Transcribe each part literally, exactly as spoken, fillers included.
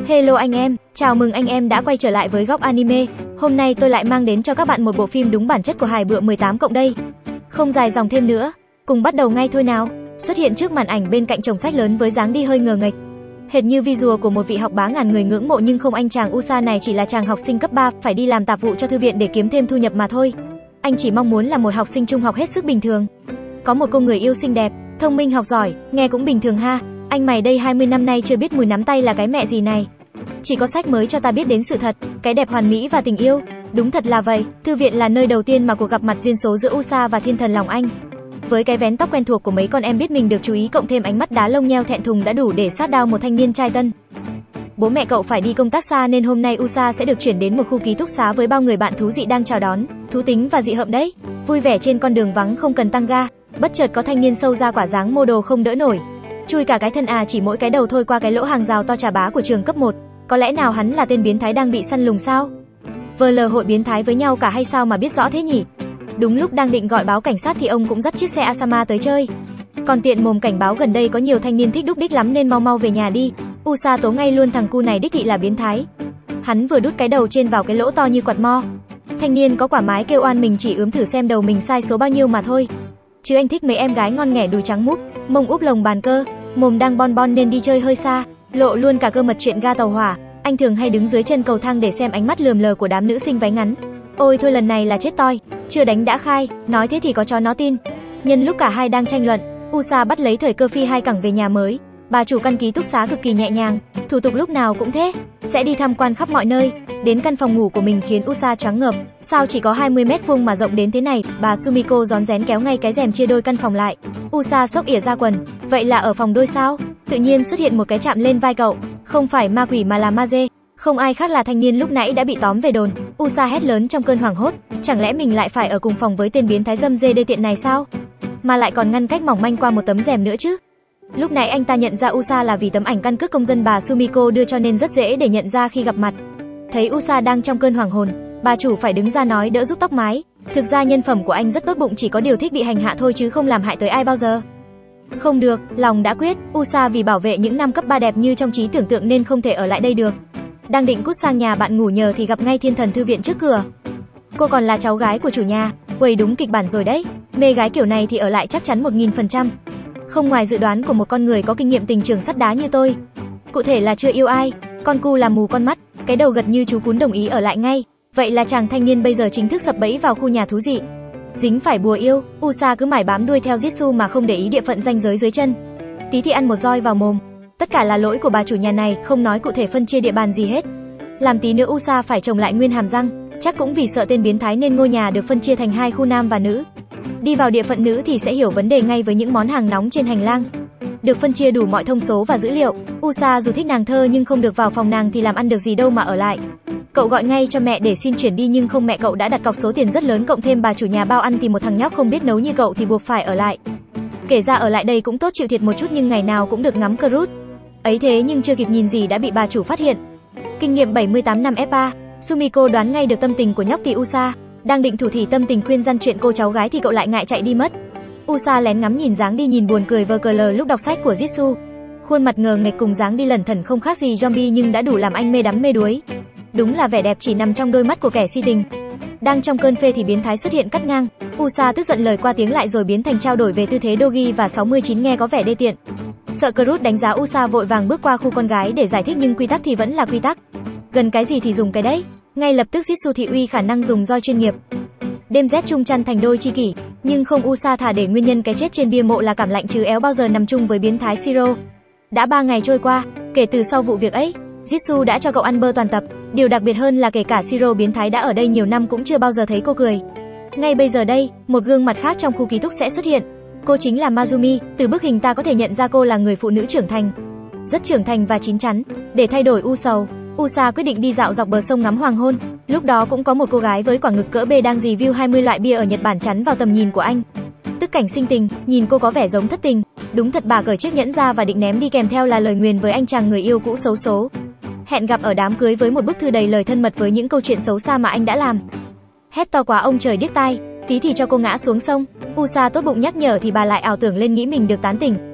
Hello anh em, chào mừng anh em đã quay trở lại với Góc Anime. Hôm nay tôi lại mang đến cho các bạn một bộ phim đúng bản chất của hài bựa mười tám cộng đây. Không dài dòng thêm nữa, cùng bắt đầu ngay thôi nào. Xuất hiện trước màn ảnh bên cạnh chồng sách lớn với dáng đi hơi ngờ nghệch. Hệt như visual của một vị học bá ngàn người ngưỡng mộ, nhưng không, anh chàng Usa này chỉ là chàng học sinh cấp ba, phải đi làm tạp vụ cho thư viện để kiếm thêm thu nhập mà thôi. Anh chỉ mong muốn là một học sinh trung học hết sức bình thường. Có một cô người yêu xinh đẹp, thông minh học giỏi, nghe cũng bình thường ha. Anh mày đây hai mươi năm nay chưa biết mùi nắm tay là cái mẹ gì này. Chỉ có sách mới cho ta biết đến sự thật, cái đẹp hoàn mỹ và tình yêu. Đúng thật là vậy, thư viện là nơi đầu tiên mà cuộc gặp mặt duyên số giữa Usa và thiên thần lòng anh. Với cái vén tóc quen thuộc của mấy con em biết mình được chú ý, cộng thêm ánh mắt đá lông nheo thẹn thùng đã đủ để sát đao một thanh niên trai tân. Bố mẹ cậu phải đi công tác xa nên hôm nay Usa sẽ được chuyển đến một khu ký túc xá với bao người bạn thú dị đang chào đón, thú tính và dị hợm đấy. Vui vẻ trên con đường vắng không cần tăng ga, bất chợt có thanh niên sâu ra quả dáng mô đồ không đỡ nổi. Chui cả cái thân à, chỉ mỗi cái đầu thôi qua cái lỗ hàng rào to chà bá của trường cấp một. Có lẽ nào hắn là tên biến thái đang bị săn lùng sao? Vờ lờ hội biến thái với nhau cả hay sao mà biết rõ thế nhỉ? Đúng lúc đang định gọi báo cảnh sát thì ông cũng dắt chiếc xe Asama tới chơi. Còn tiện mồm cảnh báo gần đây có nhiều thanh niên thích đúc đích lắm nên mau mau về nhà đi. Usa tố ngay luôn thằng cu này đích thị là biến thái. Hắn vừa đút cái đầu trên vào cái lỗ to như quạt mo. Thanh niên có quả mái kêu oan mình chỉ ướm thử xem đầu mình sai số bao nhiêu mà thôi. Chứ anh thích mấy em gái ngon nghẻ đùi trắng múp, mông úp lồng bàn cơ, mồm đang bon bon nên đi chơi hơi xa, lộ luôn cả cơ mật chuyện ga tàu hỏa. Anh thường hay đứng dưới chân cầu thang để xem ánh mắt lườm lờ của đám nữ sinh váy ngắn. Ôi thôi lần này là chết toi, chưa đánh đã khai, nói thế thì có chó nó tin. Nhân lúc cả hai đang tranh luận, Usa bắt lấy thời cơ phi hai cẳng về nhà mới. Bà chủ căn ký túc xá cực kỳ nhẹ nhàng, thủ tục lúc nào cũng thế, sẽ đi tham quan khắp mọi nơi. Đến căn phòng ngủ của mình khiến Usa choáng ngợp, sao chỉ có hai mươi mét vuông mà rộng đến thế này. Bà Sumiko rón rén kéo ngay cái rèm chia đôi căn phòng lại. Usa sốc ỉa ra quần, vậy là ở phòng đôi sao? Tự nhiên xuất hiện một cái chạm lên vai cậu, không phải ma quỷ mà là Maze. Không ai khác là thanh niên lúc nãy đã bị tóm về đồn. Usa hét lớn trong cơn hoảng hốt, chẳng lẽ mình lại phải ở cùng phòng với tên biến thái dâm dê đê tiện này sao? Mà lại còn ngăn cách mỏng manh qua một tấm rèm nữa chứ. Lúc nãy anh ta nhận ra Usa là vì tấm ảnh căn cước công dân bà Sumiko đưa cho nên rất dễ để nhận ra khi gặp mặt. Thấy Usa đang trong cơn hoảng hồn, bà chủ phải đứng ra nói đỡ giúp tóc mái. Thực ra nhân phẩm của anh rất tốt bụng, chỉ có điều thích bị hành hạ thôi chứ không làm hại tới ai bao giờ. Không được, lòng đã quyết, Usa vì bảo vệ những nam cấp ba đẹp như trong trí tưởng tượng nên không thể ở lại đây được. Đang định cút sang nhà bạn ngủ nhờ thì gặp ngay thiên thần thư viện trước cửa. Cô còn là cháu gái của chủ nhà, quầy đúng kịch bản rồi đấy. Mê gái kiểu này thì ở lại chắc chắn một nghìn phần trăm. Không ngoài dự đoán của một con người có kinh nghiệm tình trường sắt đá như tôi. Cụ thể là chưa yêu ai, con cu làm mù con mắt, cái đầu gật như chú cún đồng ý ở lại ngay. Vậy là chàng thanh niên bây giờ chính thức sập bẫy vào khu nhà thú dị. Dính phải bùa yêu, Usa cứ mải bám đuôi theo Jitsu mà không để ý địa phận ranh giới dưới chân. Tí thì ăn một roi vào mồm. Tất cả là lỗi của bà chủ nhà này, không nói cụ thể phân chia địa bàn gì hết. Làm tí nữa Usa phải trồng lại nguyên hàm răng, chắc cũng vì sợ tên biến thái nên ngôi nhà được phân chia thành hai khu nam và nữ. Đi vào địa phận nữ thì sẽ hiểu vấn đề ngay với những món hàng nóng trên hành lang. Được phân chia đủ mọi thông số và dữ liệu, Usa dù thích nàng thơ nhưng không được vào phòng nàng thì làm ăn được gì đâu mà ở lại. Cậu gọi ngay cho mẹ để xin chuyển đi nhưng không, mẹ cậu đã đặt cọc số tiền rất lớn, cộng thêm bà chủ nhà bao ăn thì một thằng nhóc không biết nấu như cậu thì buộc phải ở lại. Kể ra ở lại đây cũng tốt, chịu thiệt một chút nhưng ngày nào cũng được ngắm cruise. Ấy thế nhưng chưa kịp nhìn gì đã bị bà chủ phát hiện. Kinh nghiệm bảy mươi tám năm ép a, Sumiko đoán ngay được tâm tình của nhóc tỳ Usa. Đang định thủ thỉ tâm tình khuyên răn chuyện cô cháu gái thì cậu lại ngại chạy đi mất. Usa lén ngắm nhìn dáng đi nhìn buồn cười vờ cờ lờ lúc đọc sách của Jitsu. Khuôn mặt ngờ nghệch cùng dáng đi lẩn thẩn không khác gì zombie nhưng đã đủ làm anh mê đắm mê đuối. Đúng là vẻ đẹp chỉ nằm trong đôi mắt của kẻ si tình. Đang trong cơn phê thì biến thái xuất hiện cắt ngang. Usa tức giận lời qua tiếng lại rồi biến thành trao đổi về tư thế dogi và sáu mươi chín nghe có vẻ đê tiện. Sợ Cruz đánh giá Usa vội vàng bước qua khu con gái để giải thích nhưng quy tắc thì vẫn là quy tắc. Gần cái gì thì dùng cái đấy. Ngay lập tức Jitsu thị uy khả năng dùng roi chuyên nghiệp. Đêm Z chung chăn thành đôi chi kỷ, nhưng không, Usa thả để nguyên nhân cái chết trên bia mộ là cảm lạnh chứ éo bao giờ nằm chung với biến thái Shiro. Đã ba ngày trôi qua, kể từ sau vụ việc ấy, Jitsu đã cho cậu ăn bơ toàn tập. Điều đặc biệt hơn là kể cả Shiro biến thái đã ở đây nhiều năm cũng chưa bao giờ thấy cô cười. Ngay bây giờ đây, một gương mặt khác trong khu ký túc sẽ xuất hiện. Cô chính là Mazumi, từ bức hình ta có thể nhận ra cô là người phụ nữ trưởng thành. Rất trưởng thành và chín chắn. Để thay đổi u sầu, Usa quyết định đi dạo dọc bờ sông ngắm hoàng hôn. Lúc đó cũng có một cô gái với quả ngực cỡ B đang review hai mươi loại bia ở Nhật Bản chắn vào tầm nhìn của anh. Tức cảnh sinh tình, nhìn cô có vẻ giống thất tình. Đúng thật, bà cởi chiếc nhẫn ra và định ném đi kèm theo là lời nguyền với anh chàng người yêu cũ xấu số. Hẹn gặp ở đám cưới với một bức thư đầy lời thân mật với những câu chuyện xấu xa mà anh đã làm. Hét to quá ông trời điếc tai, tí thì cho cô ngã xuống sông. Usa tốt bụng nhắc nhở thì bà lại ảo tưởng lên nghĩ mình được tán tỉnh.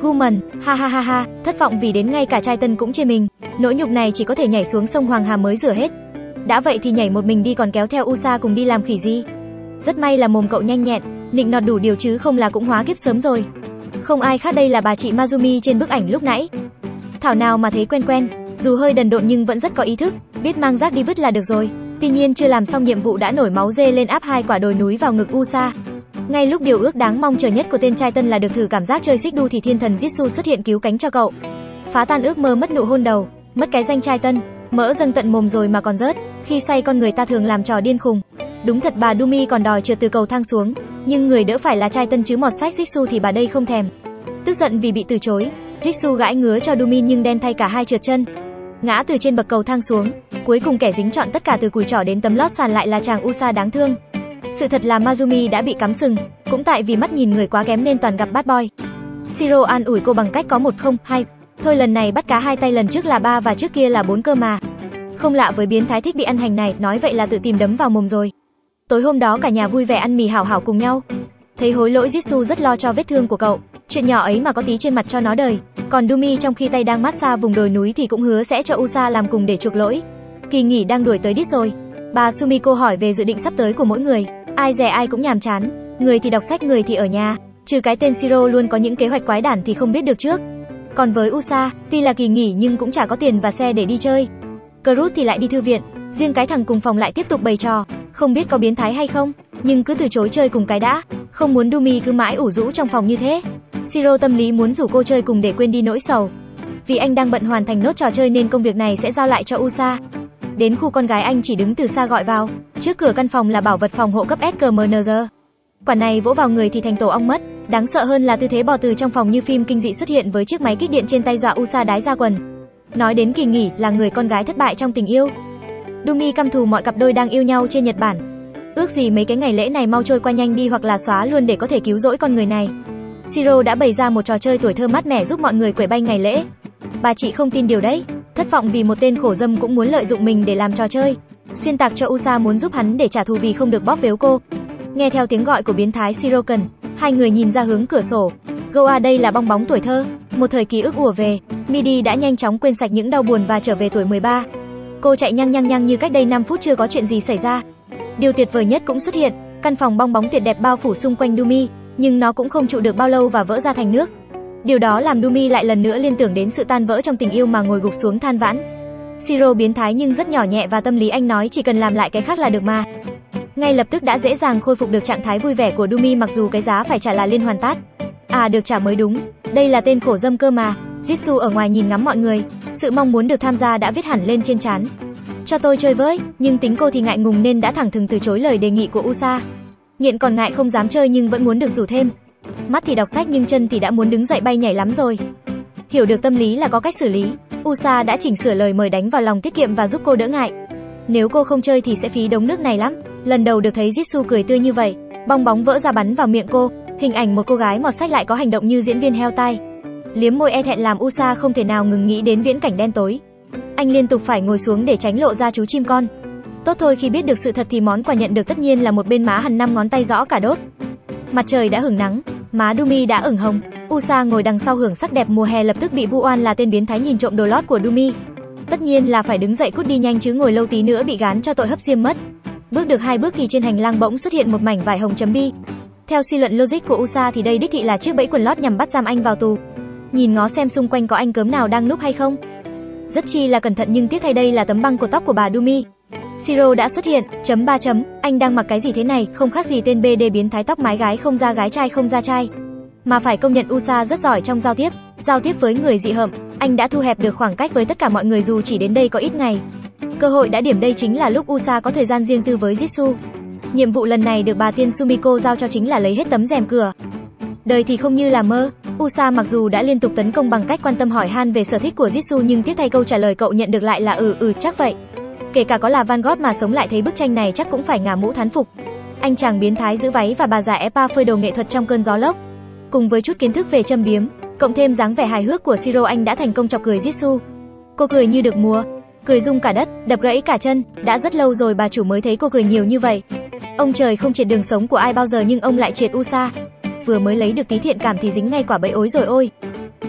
Guman, ha ha ha ha, thất vọng vì đến ngay cả trai tân cũng chê mình. Nỗi nhục này chỉ có thể nhảy xuống sông Hoàng Hà mới rửa hết. Đã vậy thì nhảy một mình đi còn kéo theo Usa cùng đi làm khỉ gì. Rất may là mồm cậu nhanh nhẹn, nịnh nọt đủ điều chứ không là cũng hóa kiếp sớm rồi. Không ai khác đây là bà chị Mazumi trên bức ảnh lúc nãy. Thảo nào mà thấy quen quen, dù hơi đần độn nhưng vẫn rất có ý thức, biết mang rác đi vứt là được rồi. Tuy nhiên chưa làm xong nhiệm vụ đã nổi máu dê lên áp hai quả đồi núi vào ngực Usa. Ngay lúc điều ước đáng mong chờ nhất của tên trai tân là được thử cảm giác chơi xích đu thì thiên thần Jitsu xuất hiện cứu cánh cho cậu. Phá tan ước mơ mất nụ hôn đầu, mất cái danh trai tân, mỡ dâng tận mồm rồi mà còn rớt, khi say con người ta thường làm trò điên khùng. Đúng thật bà Dumi còn đòi trượt từ cầu thang xuống, nhưng người đỡ phải là trai tân chứ mọt sách Jitsu thì bà đây không thèm. Tức giận vì bị từ chối, Jitsu gãi ngứa cho Dumi nhưng đen thay cả hai trượt chân. Ngã từ trên bậc cầu thang xuống, cuối cùng kẻ dính trọn tất cả từ cùi trỏ đến tấm lót sàn lại là chàng Usa đáng thương. Sự thật là Mazumi đã bị cắm sừng, cũng tại vì mắt nhìn người quá kém nên toàn gặp bad boy. Shiro an ủi cô bằng cách có một không, hai. Thôi lần này bắt cá hai tay, lần trước là ba và trước kia là bốn cơ mà. Không lạ với biến thái thích bị ăn hành này, nói vậy là tự tìm đấm vào mồm rồi. Tối hôm đó cả nhà vui vẻ ăn mì hảo hảo cùng nhau. Thấy hối lỗi Jitsu rất lo cho vết thương của cậu, chuyện nhỏ ấy mà có tí trên mặt cho nó đời. Còn Dumi trong khi tay đang massage vùng đồi núi thì cũng hứa sẽ cho Usa làm cùng để chuộc lỗi. Kỳ nghỉ đang đuổi tới đít rồi. Bà Sumiko hỏi về dự định sắp tới của mỗi người. Ai dè ai cũng nhàm chán, người thì đọc sách người thì ở nhà, trừ cái tên Shiro luôn có những kế hoạch quái đản thì không biết được trước. Còn với Usa, tuy là kỳ nghỉ nhưng cũng chả có tiền và xe để đi chơi. Cruz thì lại đi thư viện, riêng cái thằng cùng phòng lại tiếp tục bày trò, không biết có biến thái hay không, nhưng cứ từ chối chơi cùng cái đã, không muốn Dumi cứ mãi ủ rũ trong phòng như thế. Shiro tâm lý muốn rủ cô chơi cùng để quên đi nỗi sầu. Vì anh đang bận hoàn thành nốt trò chơi nên công việc này sẽ giao lại cho Usa. Đến khu con gái anh chỉ đứng từ xa gọi vào, trước cửa căn phòng là bảo vật phòng hộ cấp ét ca em en giê. Quả này vỗ vào người thì thành tổ ong mất, đáng sợ hơn là tư thế bò từ trong phòng như phim kinh dị xuất hiện với chiếc máy kích điện trên tay dọa Usa đái ra quần. Nói đến kỳ nghỉ là người con gái thất bại trong tình yêu. Dumi căm thù mọi cặp đôi đang yêu nhau trên Nhật Bản. Ước gì mấy cái ngày lễ này mau trôi qua nhanh đi hoặc là xóa luôn để có thể cứu rỗi con người này. Shiro đã bày ra một trò chơi tuổi thơ mát mẻ giúp mọi người quẩy bay ngày lễ. Bà chị không tin điều đấy, thất vọng vì một tên khổ dâm cũng muốn lợi dụng mình để làm trò chơi, xuyên tạc cho Usa muốn giúp hắn để trả thù vì không được bóp véo cô. Nghe theo tiếng gọi của biến thái Shiroken, hai người nhìn ra hướng cửa sổ. Goa đây là bong bóng tuổi thơ, một thời ký ức ùa về. Midi đã nhanh chóng quên sạch những đau buồn và trở về tuổi mười ba. Cô chạy nhăng nhăng nhăng như cách đây năm phút chưa có chuyện gì xảy ra. Điều tuyệt vời nhất cũng xuất hiện, căn phòng bong bóng tuyệt đẹp bao phủ xung quanh Dumi, nhưng nó cũng không trụ được bao lâu và vỡ ra thành nước. Điều đó làm Dumi lại lần nữa liên tưởng đến sự tan vỡ trong tình yêu mà ngồi gục xuống than vãn. Shiro biến thái nhưng rất nhỏ nhẹ và tâm lý anh nói chỉ cần làm lại cái khác là được mà. Ngay lập tức đã dễ dàng khôi phục được trạng thái vui vẻ của Dumi mặc dù cái giá phải trả là liên hoàn tát. À được trả mới đúng, đây là tên khổ dâm cơ mà. Jitsu ở ngoài nhìn ngắm mọi người, sự mong muốn được tham gia đã viết hẳn lên trên trán. Cho tôi chơi với, nhưng tính cô thì ngại ngùng nên đã thẳng thừng từ chối lời đề nghị của Usa. Nghiện còn ngại không dám chơi nhưng vẫn muốn được rủ thêm. Mắt thì đọc sách nhưng chân thì đã muốn đứng dậy bay nhảy lắm rồi. Hiểu được tâm lý là có cách xử lý, Usa đã chỉnh sửa lời mời đánh vào lòng tiết kiệm và giúp cô đỡ ngại. Nếu cô không chơi thì sẽ phí đống nước này lắm. Lần đầu được thấy Jitsu cười tươi như vậy, bong bóng vỡ ra bắn vào miệng cô. Hình ảnh một cô gái mọt sách lại có hành động như diễn viên heo tai. Liếm môi e thẹn làm Usa không thể nào ngừng nghĩ đến viễn cảnh đen tối. Anh liên tục phải ngồi xuống để tránh lộ ra chú chim con. Tốt thôi khi biết được sự thật thì món quà nhận được tất nhiên là một bên má hằn năm ngón tay rõ cả đốt. Mặt trời đã hửng nắng, má Dumi đã ửng hồng. Usa ngồi đằng sau hưởng sắc đẹp mùa hè lập tức bị vu oan là tên biến thái nhìn trộm đồ lót của Dumi. Tất nhiên là phải đứng dậy cút đi nhanh chứ ngồi lâu tí nữa bị gán cho tội hấp diêm mất. Bước được hai bước thì trên hành lang bỗng xuất hiện một mảnh vải hồng chấm bi. Theo suy luận logic của Usa thì đây đích thị là chiếc bẫy quần lót nhằm bắt giam anh vào tù. Nhìn ngó xem xung quanh có anh cớm nào đang núp hay không. Rất chi là cẩn thận nhưng tiếc thay đây là tấm băng cột tóc của bà Dumi. Shiro đã xuất hiện, chấm ba chấm, anh đang mặc cái gì thế này, không khác gì tên bê đê biến thái tóc mái gái không ra gái trai không ra trai. Mà phải công nhận Usa rất giỏi trong giao tiếp, giao tiếp với người dị hợm, anh đã thu hẹp được khoảng cách với tất cả mọi người dù chỉ đến đây có ít ngày. Cơ hội đã điểm đây chính là lúc Usa có thời gian riêng tư với Jitsu. Nhiệm vụ lần này được bà tiên Sumiko giao cho chính là lấy hết tấm rèm cửa. Đời thì không như là mơ, Usa mặc dù đã liên tục tấn công bằng cách quan tâm hỏi han về sở thích của Jitsu nhưng tiếc thay câu trả lời cậu nhận được lại là ừ ừ chắc vậy. Kể cả có là Van Gogh mà sống lại thấy bức tranh này chắc cũng phải ngả mũ thán phục. Anh chàng biến thái giữ váy và bà già Epa phơi đồ nghệ thuật trong cơn gió lốc. Cùng với chút kiến thức về châm biếm, cộng thêm dáng vẻ hài hước của Shiro anh đã thành công chọc cười Jitsu. Cô cười như được mùa, cười rung cả đất, đập gãy cả chân, đã rất lâu rồi bà chủ mới thấy cô cười nhiều như vậy. Ông trời không triệt đường sống của ai bao giờ nhưng ông lại triệt Usa. Vừa mới lấy được tí thiện cảm thì dính ngay quả bẫy ối rồi ôi.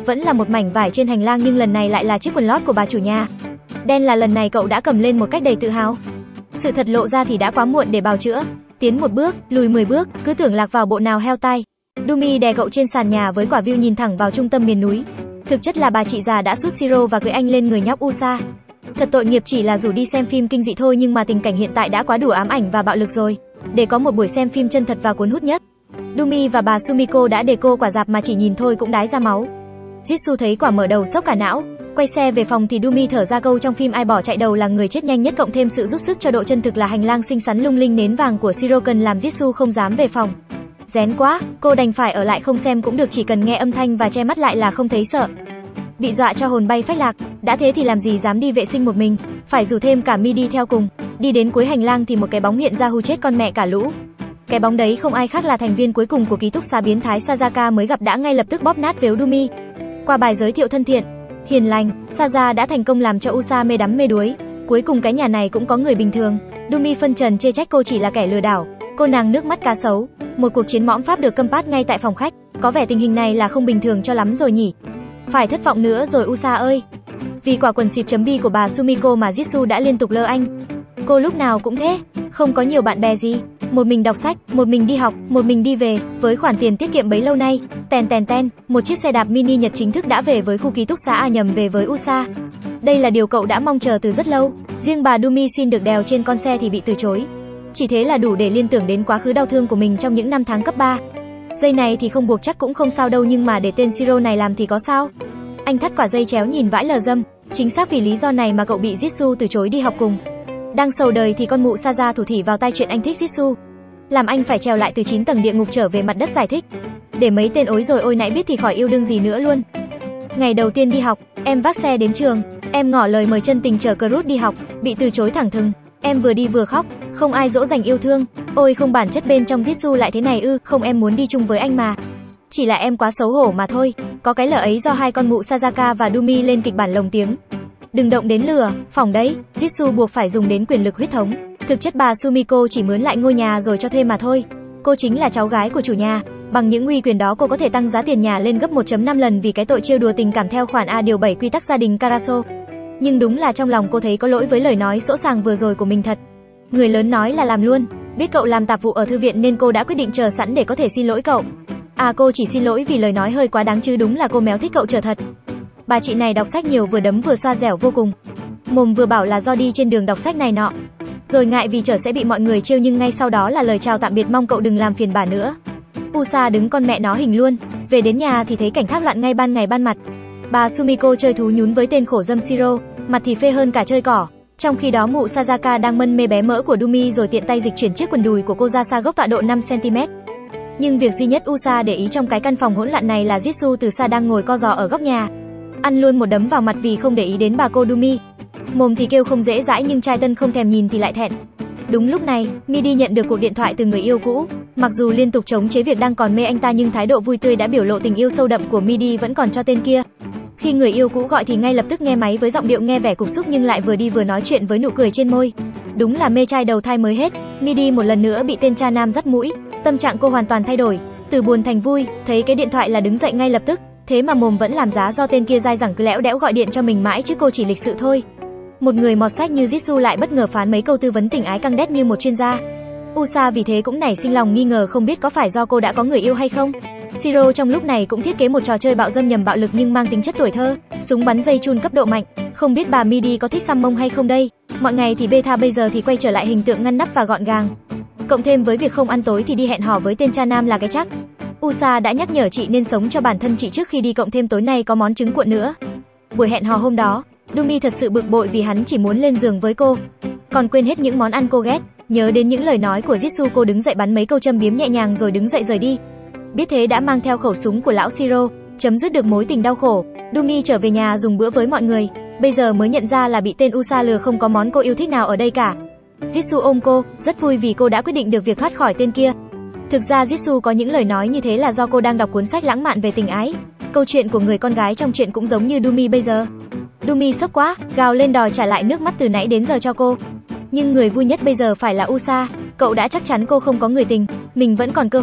Vẫn là một mảnh vải trên hành lang nhưng lần này lại là chiếc quần lót của bà chủ nhà. Đen là lần này cậu đã cầm lên một cách đầy tự hào. Sự thật lộ ra thì đã quá muộn để bào chữa. Tiến một bước, lùi mười bước, cứ tưởng lạc vào bộ nào heo tai. Dumi đè cậu trên sàn nhà với quả view nhìn thẳng vào trung tâm miền núi. Thực chất là bà chị già đã sút siro và cưỡi anh lên người nhóc Usa. Thật tội nghiệp, chỉ là rủ đi xem phim kinh dị thôi nhưng mà tình cảnh hiện tại đã quá đủ ám ảnh và bạo lực rồi để có một buổi xem phim chân thật và cuốn hút nhất. Dumi và bà Sumiko đã deco quả dạp mà chỉ nhìn thôi cũng đái ra máu. Jitsu thấy quả mở đầu sốc cả não. Quay xe về phòng thì Dumi thở ra câu trong phim ai bỏ chạy đầu là người chết nhanh nhất, cộng thêm sự giúp sức cho độ chân thực là hành lang xinh xắn lung linh nến vàng của Shiro cần làm Jitsu không dám về phòng. Rén quá, cô đành phải ở lại không xem cũng được, chỉ cần nghe âm thanh và che mắt lại là không thấy sợ. Bị dọa cho hồn bay phách lạc, đã thế thì làm gì dám đi vệ sinh một mình, phải rủ thêm cả Mi đi theo cùng. Đi đến cuối hành lang thì một cái bóng hiện ra hù chết con mẹ cả lũ. Cái bóng đấy không ai khác là thành viên cuối cùng của ký túc xá biến thái Sajaka mới gặp đã ngay lập tức bóp nát vếu Dumi. Qua bài giới thiệu thân thiện, hiền lành, Saza đã thành công làm cho Usa mê đắm mê đuối. Cuối cùng cái nhà này cũng có người bình thường. Dumi phân trần chê trách cô chỉ là kẻ lừa đảo. Cô nàng nước mắt cá sấu. Một cuộc chiến mõm pháp được câm pát ngay tại phòng khách. Có vẻ tình hình này là không bình thường cho lắm rồi nhỉ. Phải thất vọng nữa rồi Usa ơi. Vì quả quần xịp chấm bi của bà Sumiko mà Jitsu đã liên tục lơ anh. Cô lúc nào cũng thế, không có nhiều bạn bè gì, một mình đọc sách, một mình đi học, một mình đi về. Với khoản tiền tiết kiệm bấy lâu nay, tèn tèn ten, một chiếc xe đạp mini Nhật chính thức đã về với khu ký túc xá, à nhầm, về với Usa. Đây là điều cậu đã mong chờ từ rất lâu. Riêng bà Dumi xin được đèo trên con xe thì bị từ chối. Chỉ thế là đủ để liên tưởng đến quá khứ đau thương của mình trong những năm tháng cấp ba. Dây này thì không buộc chắc cũng không sao đâu, nhưng mà để tên Shiro này làm thì có sao. Anh thắt quả dây chéo nhìn vãi lờ dâm. Chính xác vì lý do này mà cậu bị Jitsu từ chối đi học cùng. Đang sầu đời thì con mụ Saza thủ thỉ vào tai chuyện anh thích Jitsu, làm anh phải trèo lại từ chín tầng địa ngục trở về mặt đất giải thích. Để mấy tên ối rồi ôi nãy biết thì khỏi yêu đương gì nữa luôn. Ngày đầu tiên đi học, em vác xe đến trường, em ngỏ lời mời chân tình chở Cruz đi học, bị từ chối thẳng thừng. Em vừa đi vừa khóc, không ai dỗ dành yêu thương. Ôi không, bản chất bên trong Jitsu lại thế này ư? Không, em muốn đi chung với anh mà. Chỉ là em quá xấu hổ mà thôi. Có cái lỡ ấy do hai con mụ Sajaka và Dumi lên kịch bản lồng tiếng. Đừng động đến lửa, phỏng đấy. Jitsu buộc phải dùng đến quyền lực huyết thống. Thực chất bà Sumiko chỉ mướn lại ngôi nhà rồi cho thuê mà thôi. Cô chính là cháu gái của chủ nhà. Bằng những uy quyền đó cô có thể tăng giá tiền nhà lên gấp một phẩy năm lần vì cái tội trêu đùa tình cảm theo khoản A điều bảy quy tắc gia đình Karaso. Nhưng đúng là trong lòng cô thấy có lỗi với lời nói sỗ sàng vừa rồi của mình thật. Người lớn nói là làm luôn. Biết cậu làm tạp vụ ở thư viện nên cô đã quyết định chờ sẵn để có thể xin lỗi cậu. À, cô chỉ xin lỗi vì lời nói hơi quá đáng chứ đúng là cô méo thích cậu chờ thật. Bà chị này đọc sách nhiều, vừa đấm vừa xoa dẻo vô cùng. Mồm vừa bảo là do đi trên đường đọc sách này nọ, rồi ngại vì chở sẽ bị mọi người trêu, nhưng ngay sau đó là lời chào tạm biệt, mong cậu đừng làm phiền bà nữa. Usa đứng con mẹ nó hình luôn. Về đến nhà thì thấy cảnh thác loạn ngay ban ngày ban mặt. Bà Sumiko chơi thú nhún với tên khổ dâm Shiro, mặt thì phê hơn cả chơi cỏ. Trong khi đó mụ Sajaka đang mân mê bé mỡ của Dumi rồi tiện tay dịch chuyển chiếc quần đùi của cô ra xa gốc tọa độ năm xăng ti mét. Nhưng việc duy nhất Usa để ý trong cái căn phòng hỗn loạn này là Jitsu từ xa đang ngồi co giò ở góc nhà, ăn luôn một đấm vào mặt vì không để ý đến bà cô Dumi. Mồm thì kêu không dễ dãi nhưng trai tân không thèm nhìn thì lại thẹn. Đúng lúc này, Midi nhận được cuộc điện thoại từ người yêu cũ. Mặc dù liên tục chống chế việc đang còn mê anh ta nhưng thái độ vui tươi đã biểu lộ tình yêu sâu đậm của Midi vẫn còn cho tên kia. Khi người yêu cũ gọi thì ngay lập tức nghe máy với giọng điệu nghe vẻ cục xúc nhưng lại vừa đi vừa nói chuyện với nụ cười trên môi. Đúng là mê trai đầu thai mới hết. Midi một lần nữa bị tên cha nam dắt mũi. Tâm trạng cô hoàn toàn thay đổi, từ buồn thành vui. Thấy cái điện thoại là đứng dậy ngay lập tức. Thế mà mồm vẫn làm giá do tên kia dai dẳng cứ lẽo đẽo gọi điện cho mình mãi chứ cô chỉ lịch sự thôi. Một người mọt sách như Jitsu lại bất ngờ phán mấy câu tư vấn tình ái căng đét như một chuyên gia. Usa vì thế cũng nảy sinh lòng nghi ngờ không biết có phải do cô đã có người yêu hay không. Shiro trong lúc này cũng thiết kế một trò chơi bạo dâm nhằm bạo lực nhưng mang tính chất tuổi thơ, súng bắn dây chun cấp độ mạnh. Không biết bà Midi có thích xăm mông hay không đây. Mọi ngày thì beta, bây giờ thì quay trở lại hình tượng ngăn nắp và gọn gàng. Cộng thêm với việc không ăn tối thì đi hẹn hò với tên cha nam là cái chắc. Usa đã nhắc nhở chị nên sống cho bản thân chị trước khi đi, cộng thêm tối nay có món trứng cuộn nữa. Buổi hẹn hò hôm đó, Dumi thật sự bực bội vì hắn chỉ muốn lên giường với cô, còn quên hết những món ăn cô ghét. Nhớ đến những lời nói của Jitsu, cô đứng dậy bắn mấy câu châm biếm nhẹ nhàng rồi đứng dậy rời đi. Biết thế đã mang theo khẩu súng của lão Shiro, chấm dứt được mối tình đau khổ. Dumi trở về nhà dùng bữa với mọi người, bây giờ mới nhận ra là bị tên Usa lừa, không có món cô yêu thích nào ở đây cả. Jitsu ôm cô, rất vui vì cô đã quyết định được việc thoát khỏi tên kia. Thực ra Jitsu có những lời nói như thế là do cô đang đọc cuốn sách lãng mạn về tình ái. Câu chuyện của người con gái trong chuyện cũng giống như Dumi bây giờ. Dumi sốc quá, gào lên đòi trả lại nước mắt từ nãy đến giờ cho cô. Nhưng người vui nhất bây giờ phải là Usa, cậu đã chắc chắn cô không có người tình, mình vẫn còn cơ hội.